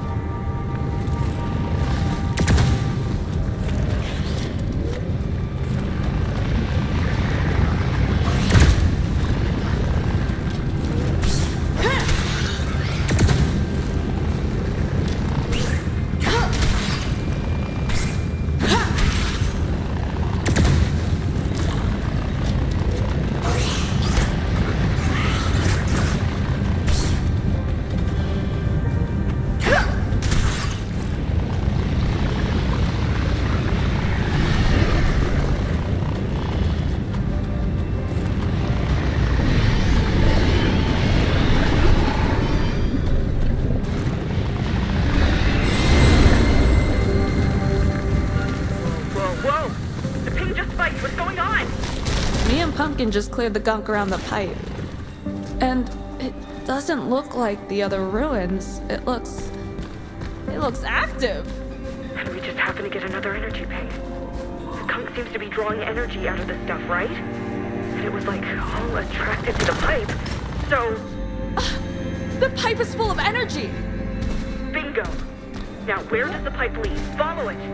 [SPEAKER 6] Just cleared the gunk around the pipe. And it doesn't look like the other ruins. It looks active.
[SPEAKER 1] And we just happen to get another energy ping. The gunk seems to be drawing energy out of the stuff, right? And it was like all attracted to the pipe. So...
[SPEAKER 6] the pipe is full of energy!
[SPEAKER 1] Bingo! Now where does the pipe lead? Follow it!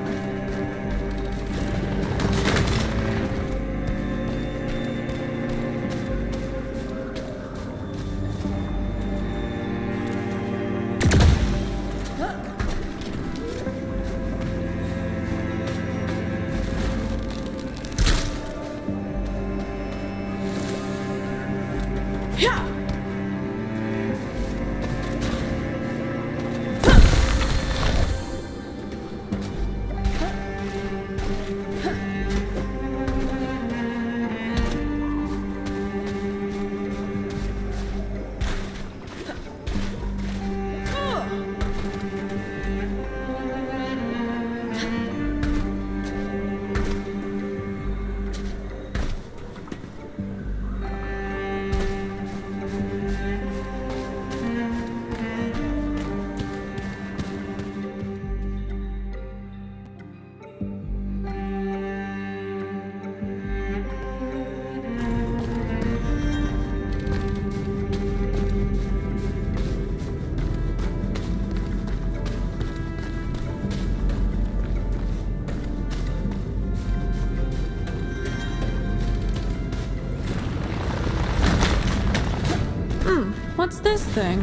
[SPEAKER 6] What's this thing?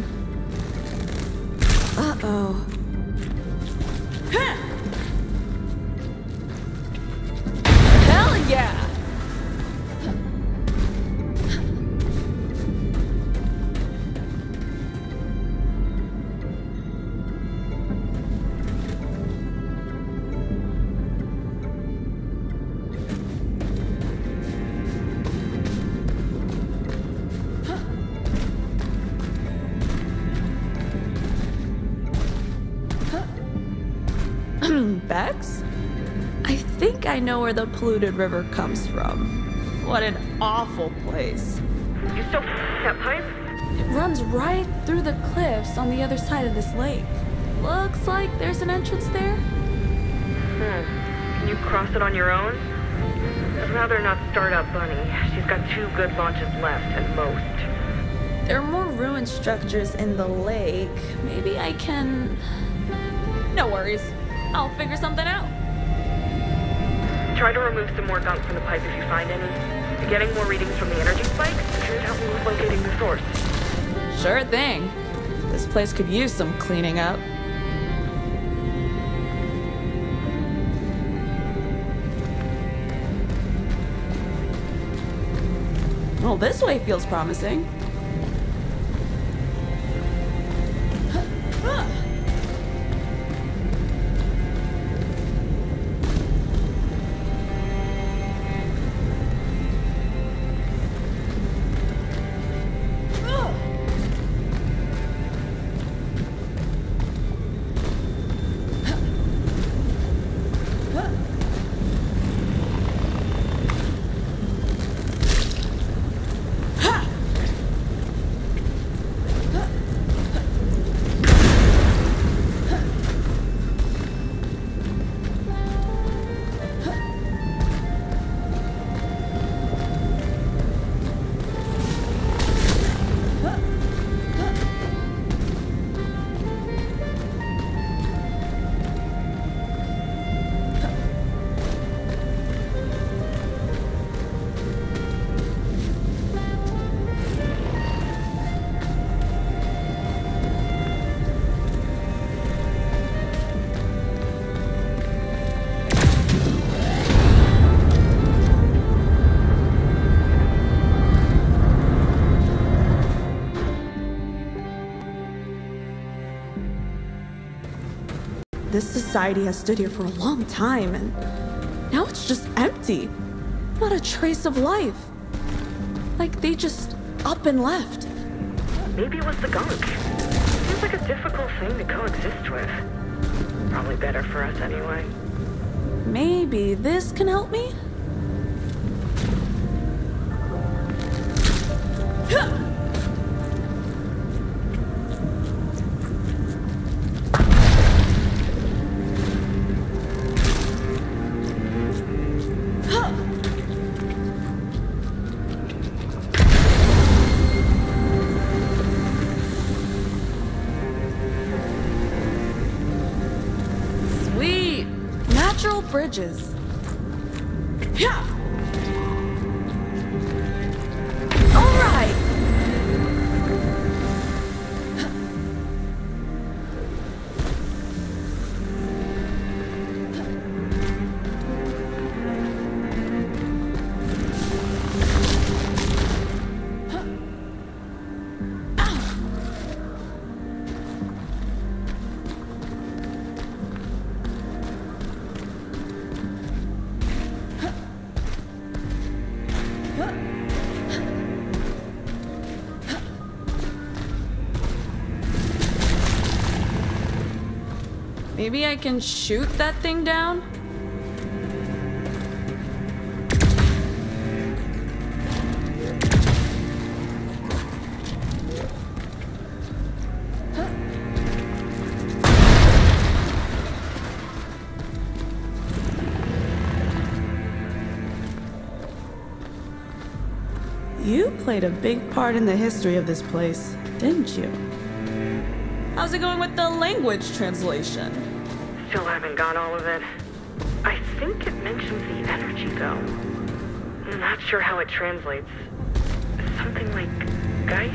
[SPEAKER 6] Uh-oh. Hell yeah! Bex? I think I know where the polluted river comes from. What an awful place.
[SPEAKER 1] You still that pipe?
[SPEAKER 6] It runs right through the cliffs on the other side of this lake. Looks like there's an entrance there.
[SPEAKER 1] Can you cross it on your own? I'd rather not start up Bunny. She's got 2 good launches left at most.
[SPEAKER 6] There are more ruined structures in the lake. Maybe I can... No worries. I'll figure something out.
[SPEAKER 1] Try to remove some more gunk from the pipe if you find any. Getting more readings from the energy spikes should help me with locating the source.
[SPEAKER 6] Sure thing. This place could use some cleaning up. Well, this way feels promising. This society has stood here for a long time, and now it's just empty. Not a trace of life. Like they just up and left.
[SPEAKER 1] Maybe it was the gunk. Seems like a difficult thing to coexist with. Probably better for us anyway.
[SPEAKER 6] Maybe this can help me? Bridges. Yeah. All right. Maybe I can shoot that thing down? You played a big part in the history of this place, didn't you? How's it going with the language translation?
[SPEAKER 1] Still haven't got all of it. I think it mentions the energy, though. I'm not sure how it translates. Something like Geist?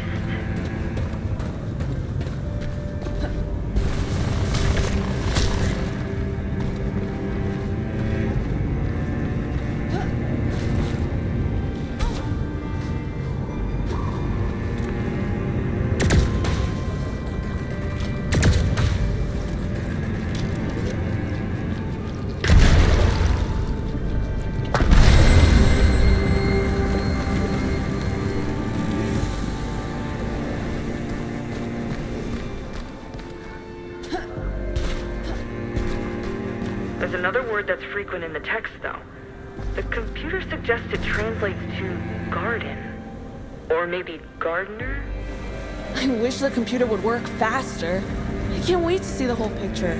[SPEAKER 1] There's another word that's frequent in the text, though. The computer suggests it translates to garden. Or maybe gardener?
[SPEAKER 6] I wish the computer would work faster. I can't wait to see the whole picture.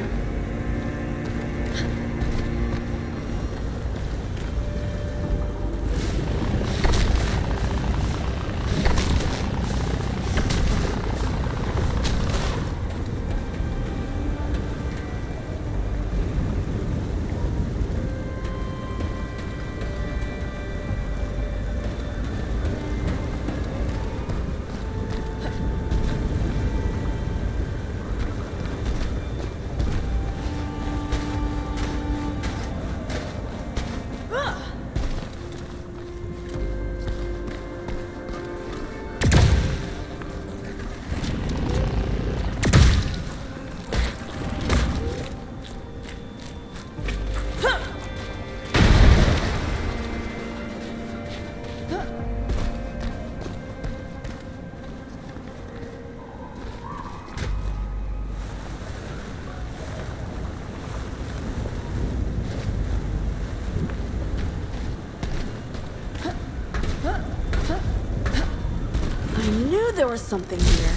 [SPEAKER 6] there was something here.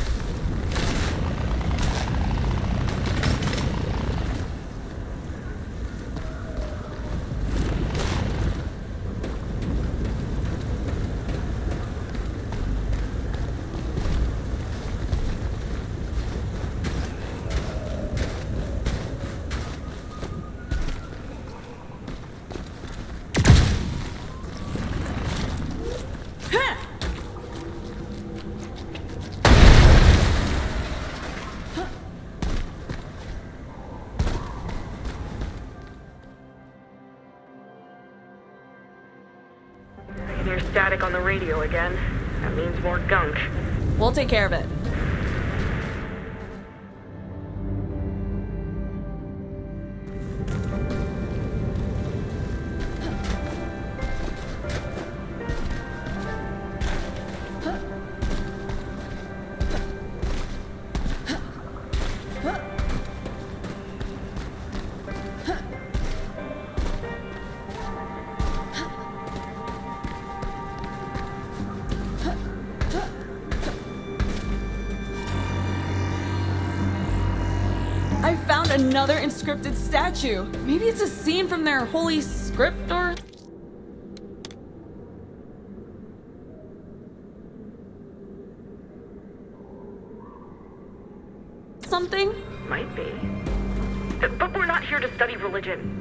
[SPEAKER 1] I can hear static on the radio again. That means more gunk.
[SPEAKER 6] We'll take care of it. I found another inscripted statue. Maybe it's a scene from their holy script or... something?
[SPEAKER 1] Might be. But we're not here to study religion.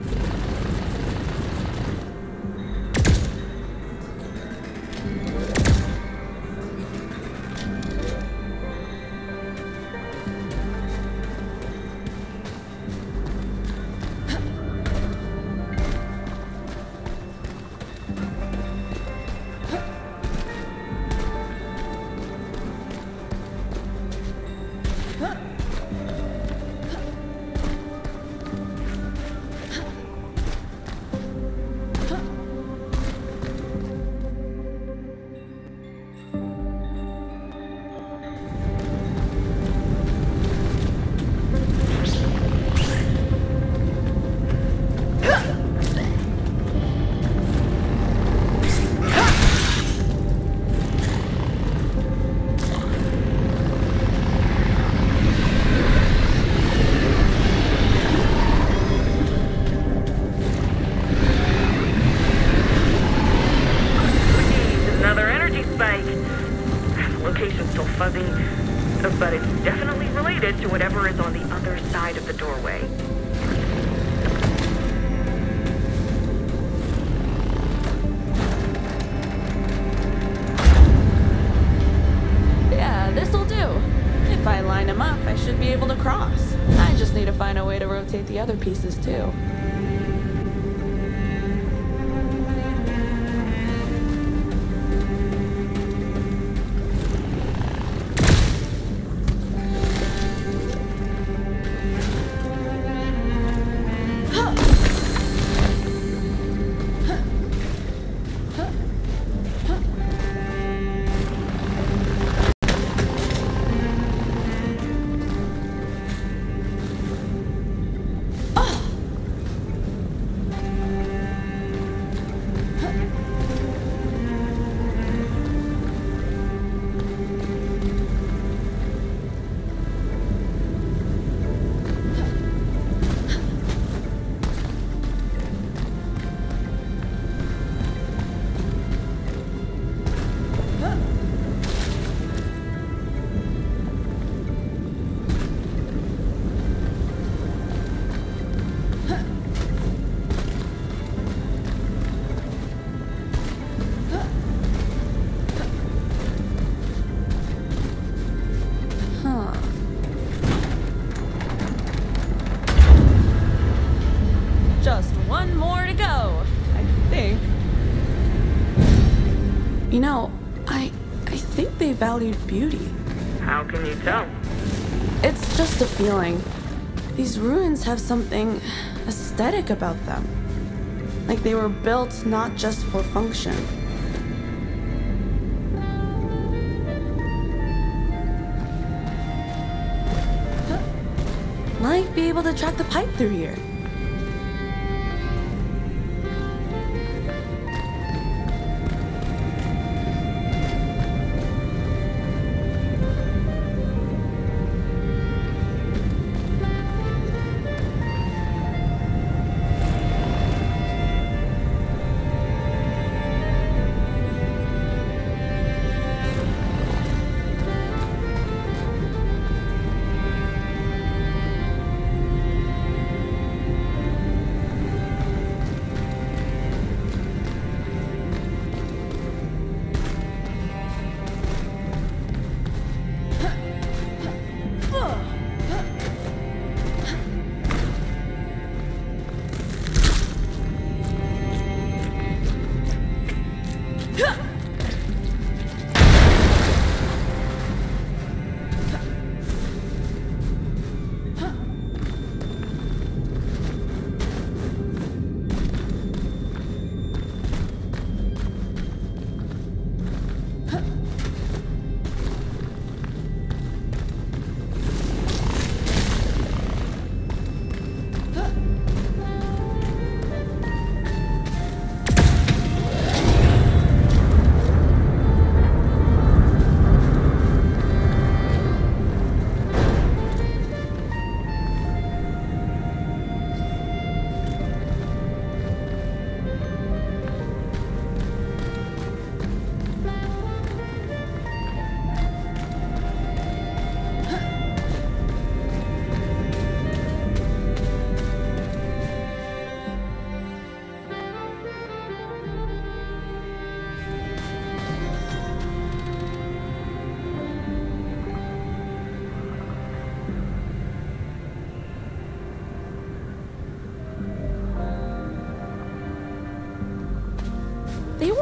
[SPEAKER 1] Location's still fuzzy, but it's definitely related to whatever is on the other side of the doorway.
[SPEAKER 6] Yeah, this'll do. If I line them up, I should be able to cross. I just need to find a way to rotate the other pieces too. You know, I think they valued beauty.
[SPEAKER 1] How can you tell?
[SPEAKER 6] It's just a feeling. These ruins have something aesthetic about them. Like they were built not just for function. Might be able to track the pipe through here.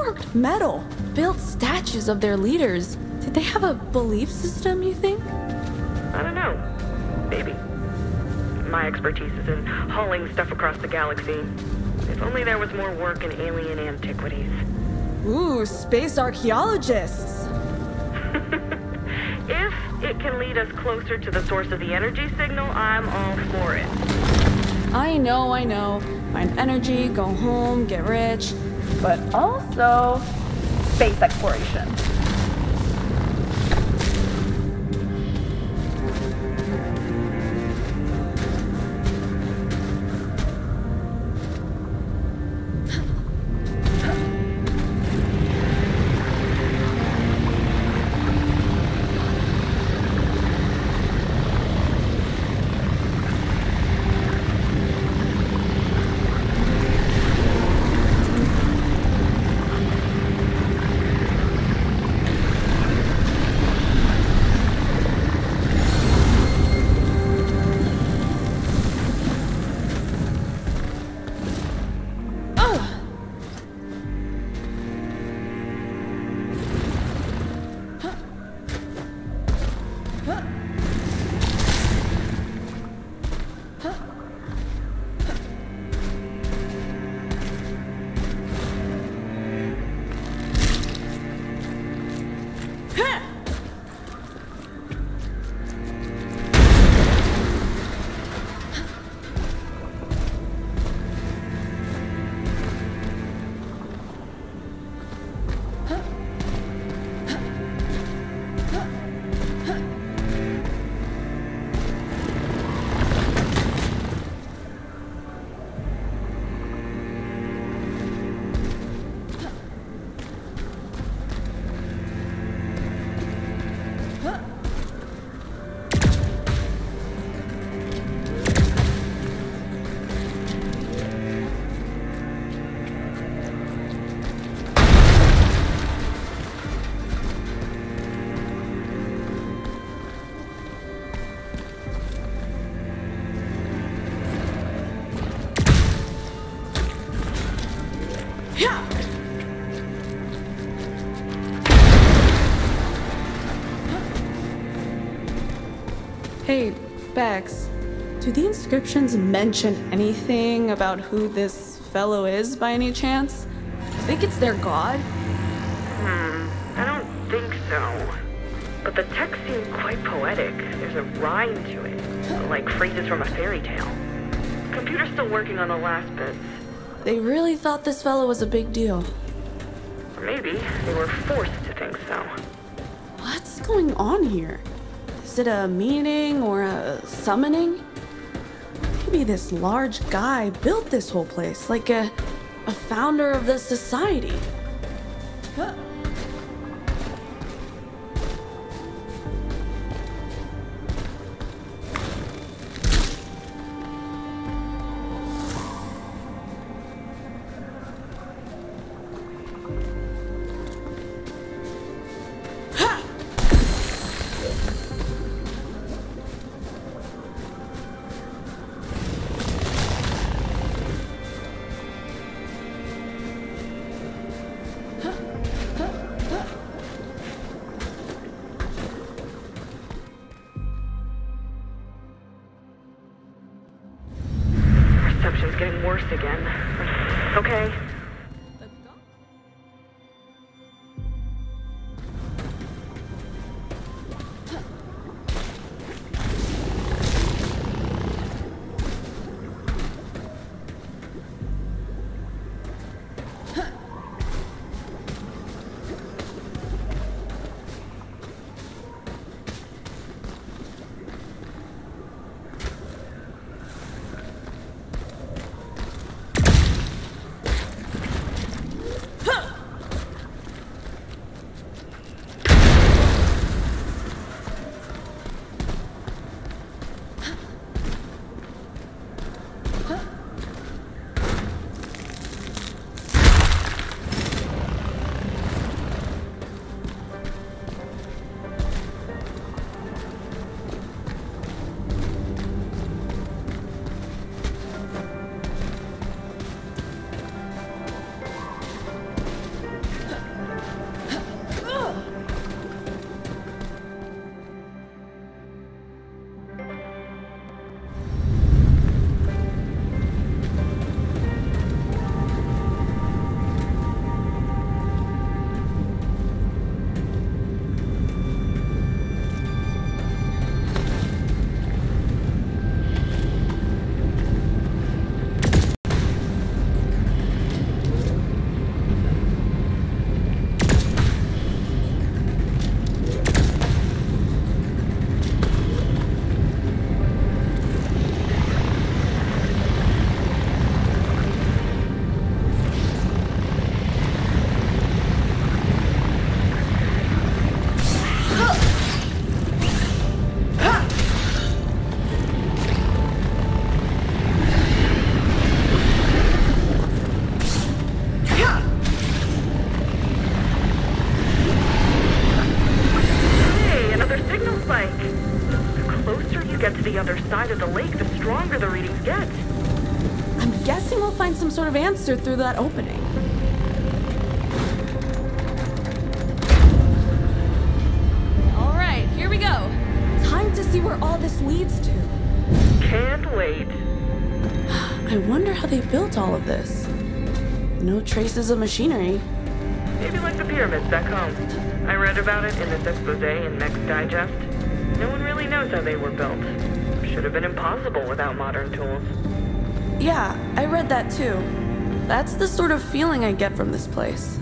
[SPEAKER 6] worked metal, built statues of their leaders. Did they have a belief system, you think?
[SPEAKER 1] I don't know. Maybe. My expertise is in hauling stuff across the galaxy. If only there was more work in alien antiquities.
[SPEAKER 6] Ooh, space archaeologists.
[SPEAKER 1] If it can lead us closer to the source of the energy signal, I'm all for it.
[SPEAKER 6] I know. Find energy, go home, get rich.
[SPEAKER 3] But also space exploration.
[SPEAKER 6] Hey, Bex, do the inscriptions mention anything about who this fellow is by any chance? I think it's their god.
[SPEAKER 1] I don't think so. But the text seemed quite poetic. There's a rhyme to it, like phrases from a fairy tale. Computer's still working on the last bits.
[SPEAKER 6] They really thought this fellow was a big deal.
[SPEAKER 1] Or maybe they were forced to think so.
[SPEAKER 6] What's going on here? Is it a meeting or a summoning? Maybe this large guy built this whole place, like a founder of the society. Huh.
[SPEAKER 1] Reception's getting worse again. Okay.
[SPEAKER 6] sort of answer through that opening. All right, here we go. Time to see where all this leads to.
[SPEAKER 1] Can't wait.
[SPEAKER 6] I wonder how they built all of this. No traces of machinery.
[SPEAKER 1] Maybe like the pyramids back home. I read about it in this expose in Next Digest. No one really knows how they were built. Should have been impossible without modern tools.
[SPEAKER 6] Yeah, I read that too. That's the sort of feeling I get from this place.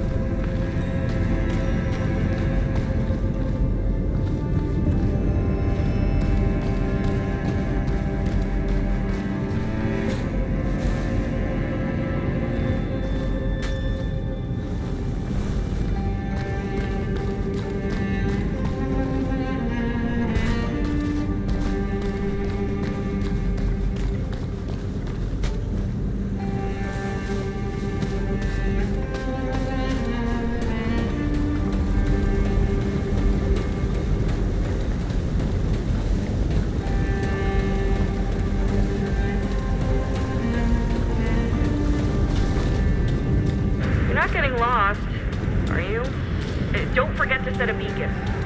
[SPEAKER 1] Getting lost, are you? Don't forget to set a beacon.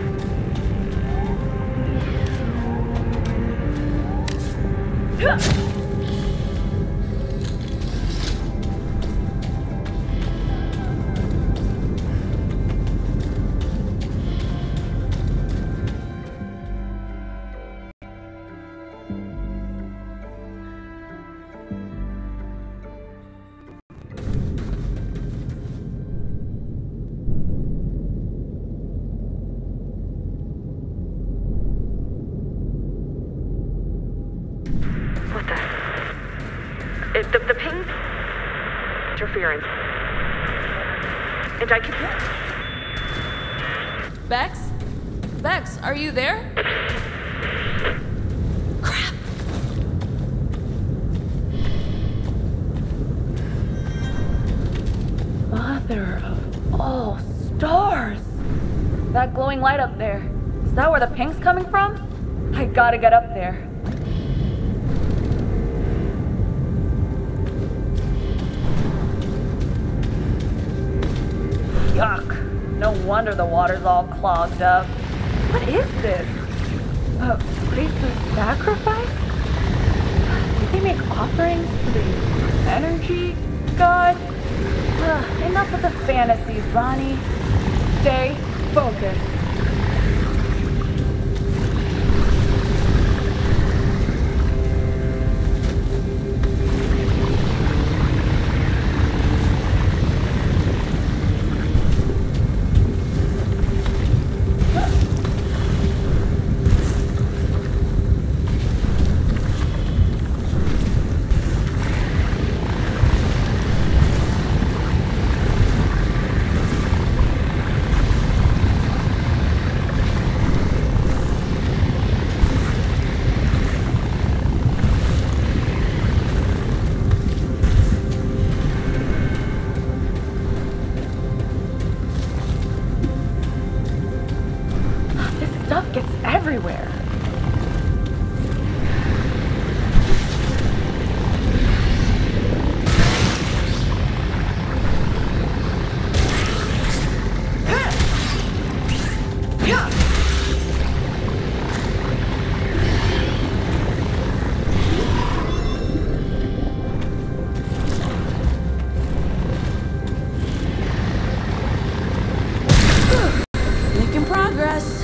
[SPEAKER 1] The ping interference. And I can...
[SPEAKER 6] Bex? Bex, are you there? Crap!
[SPEAKER 3] Mother of all stars! That glowing light up there. Is that where the ping's coming from? I gotta get up there. Yuck. No wonder the water's all clogged up. What is this? A place of sacrifice? Did they make offerings to the energy god? Enough of the fantasies, Ronnie. Stay focused. Everywhere.
[SPEAKER 6] Making progress.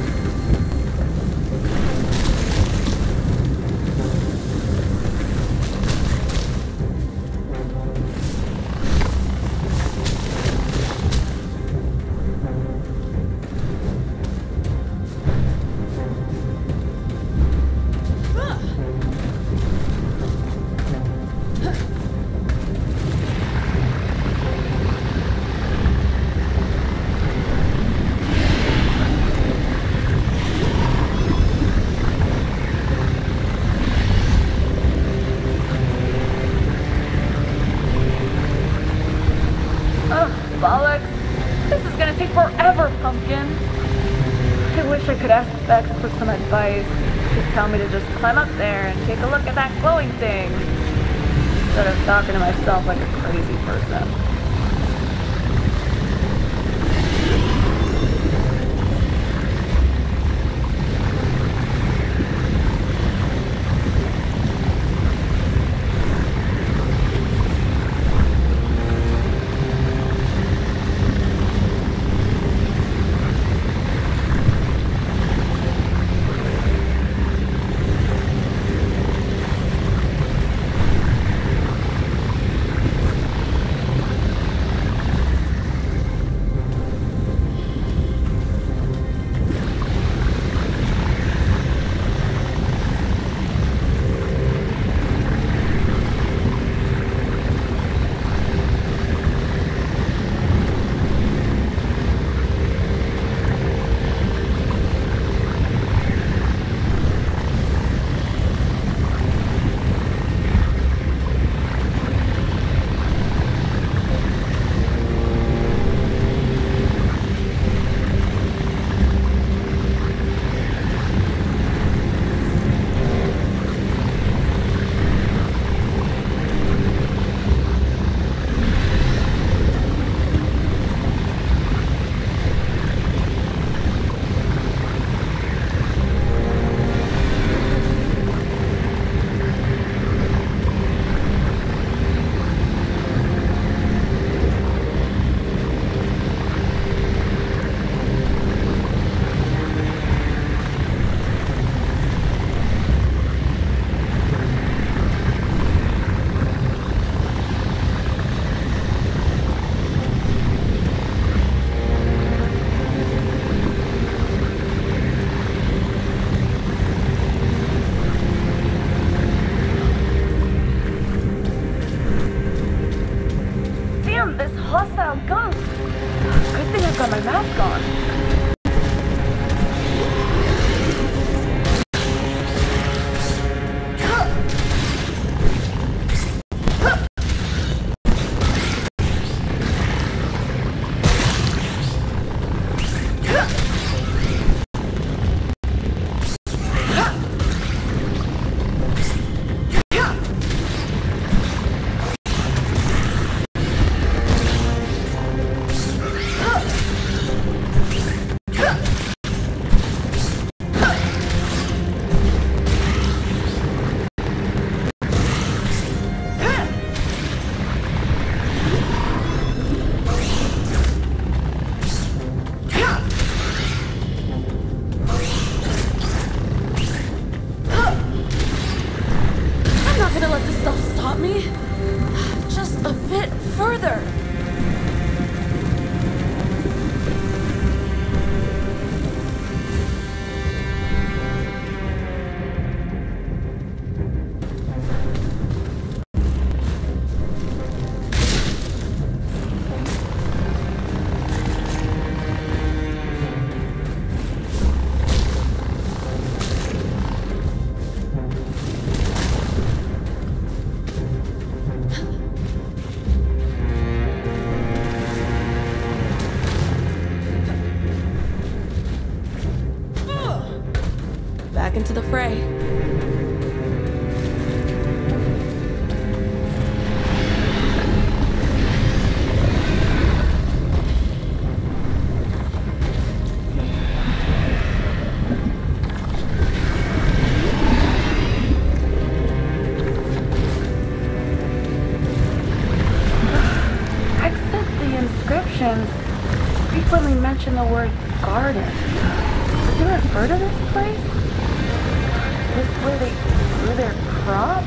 [SPEAKER 3] Bollocks. This is gonna take forever, Pumpkin. I wish I could ask Bex for some advice. She'd tell me to just climb up there and take a look at that glowing thing. instead of talking to myself like a crazy person. Hostile gunk! Good thing I've got my mask on. Back into the fray. Except the inscriptions frequently mention the word garden. Have you ever heard of this place? Is this where they grew their crops?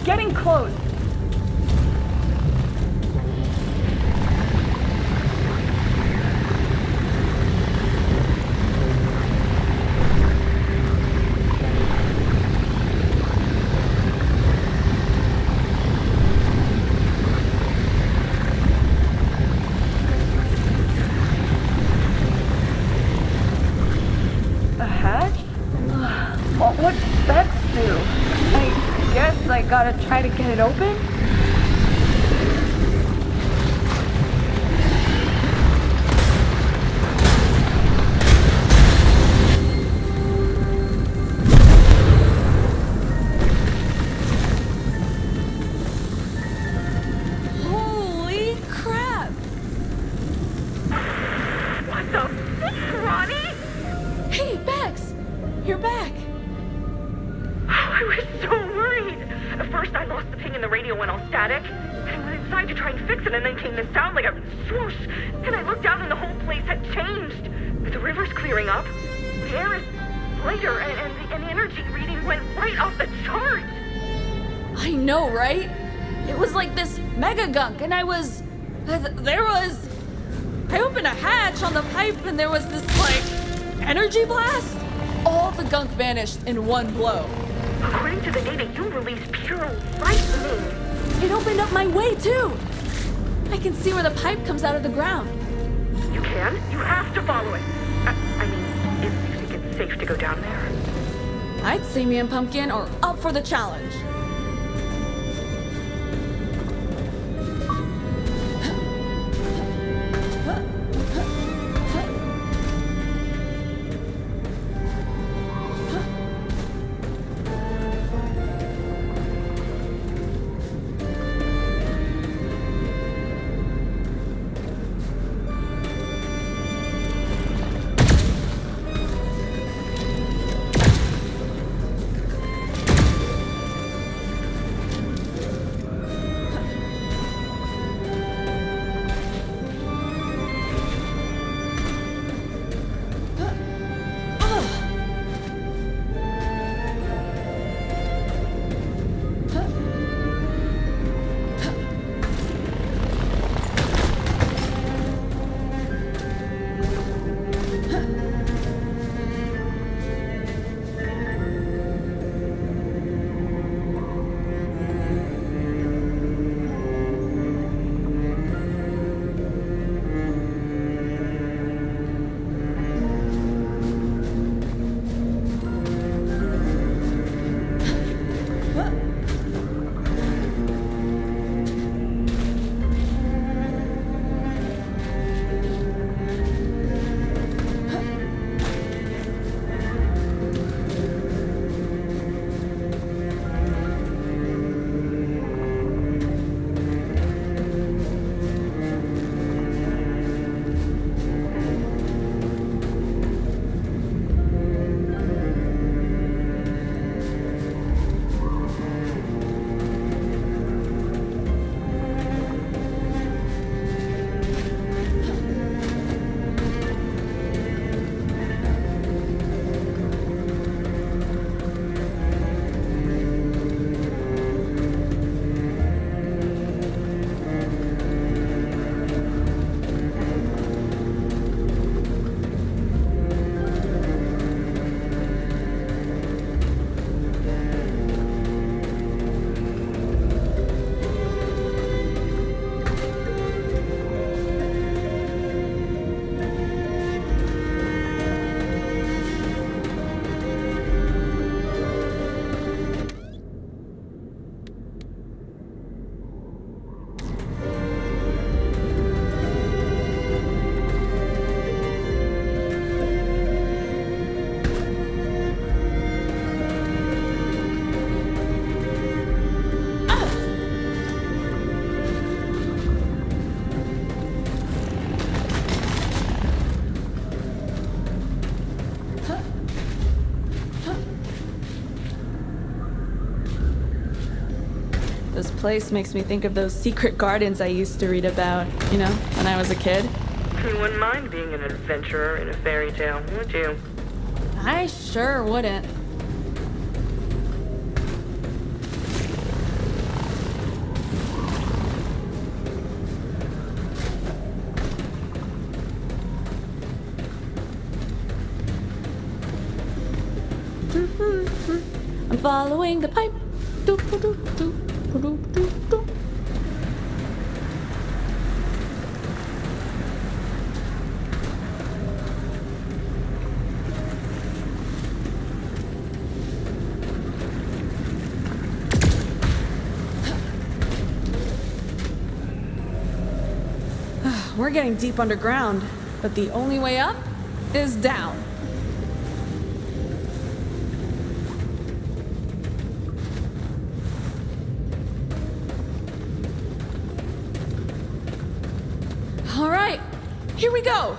[SPEAKER 3] getting close. What specs do? I guess I gotta try to get it open?
[SPEAKER 6] Holy crap!
[SPEAKER 1] What the f***, Ronnie?
[SPEAKER 6] Hey, Bex! You're back!
[SPEAKER 1] I was so worried. At first, I lost the ping and the radio went all static. And I went inside to try and fix it, and then came this sound like a swoosh. And I looked down, and the whole place had changed. The river's clearing up. The air is lighter, and the energy reading went right off the charts.
[SPEAKER 6] I know, right? It was like this mega gunk, and I opened a hatch on the pipe, and there was this, like, energy blast. All the gunk vanished in one blow.
[SPEAKER 1] According to the data, you released pure lightning.
[SPEAKER 6] It opened up my way, too. I can see where the pipe comes out of the ground.
[SPEAKER 1] You can? You have to follow it. I mean, if you think it's safe to go down there.
[SPEAKER 6] I'd say me and Pumpkin are up for the challenge. This place makes me think of those secret gardens I used to read about, you know, when I was a kid.
[SPEAKER 1] You wouldn't mind being an adventurer in a fairy tale, would you?
[SPEAKER 6] I sure wouldn't. I'm following the pipe. Doop, doop, doop, doop, doop, doop, doop. We're getting deep underground, but the only way up is down. All right, here we go.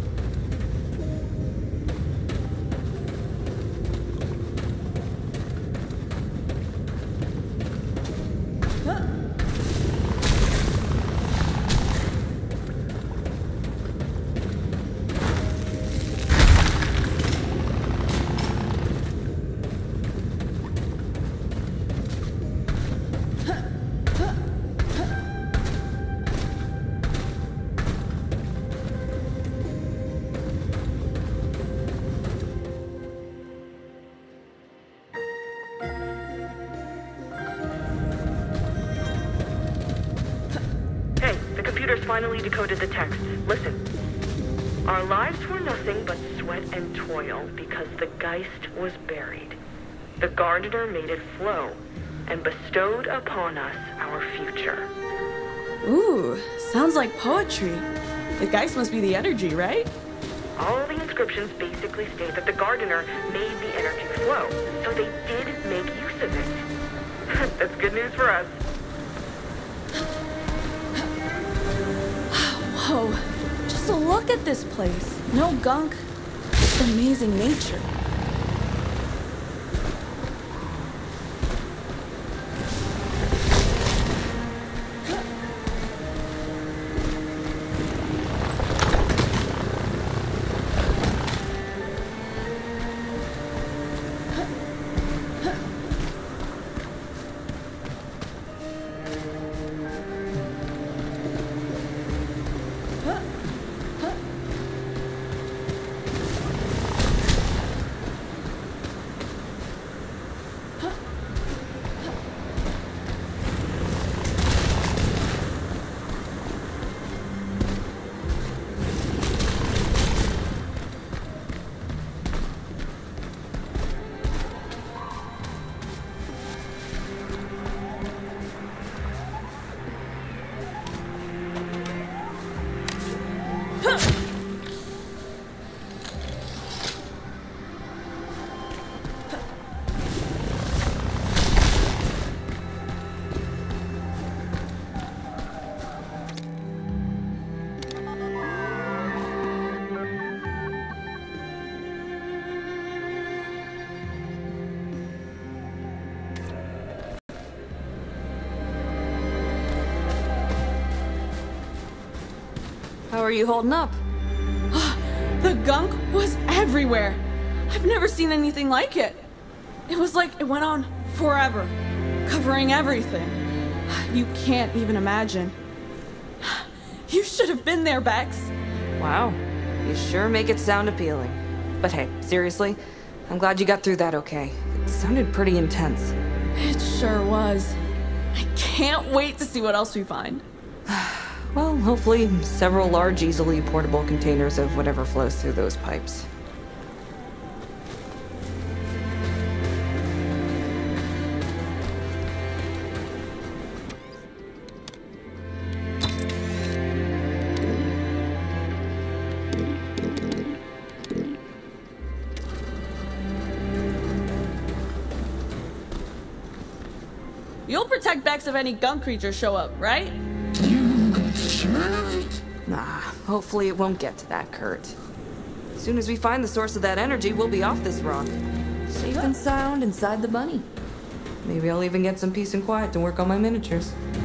[SPEAKER 1] Finally decoded the text. Listen. Our lives were nothing but sweat and toil because the Geist was buried. The gardener made it flow and bestowed upon us our future.
[SPEAKER 6] Ooh, sounds like poetry. The Geist must be the energy, right?
[SPEAKER 1] All the inscriptions basically state that the gardener made the energy flow, so they did make use of it. That's good news for us.
[SPEAKER 6] Whoa, just look at this place. No gunk, just amazing nature.
[SPEAKER 4] How are you holding up?
[SPEAKER 6] The gunk was everywhere. I've never seen anything like it. It was like it went on forever, covering everything. You can't even imagine. You should have been there, Bex.
[SPEAKER 4] Wow, you sure make it sound appealing. But hey, seriously, I'm glad you got through that okay. It sounded pretty intense.
[SPEAKER 6] It sure was. I can't wait to see what else we find.
[SPEAKER 4] Well, hopefully several large, easily portable containers of whatever flows through those pipes.
[SPEAKER 6] You'll protect Bex if any gunk creatures show up, right?
[SPEAKER 4] Nah, hopefully it won't get to that, Kurt. As soon as we find the source of that energy, we'll be off this rock. Safe and sound inside the bunny. Maybe I'll even get some peace and quiet to work on my miniatures.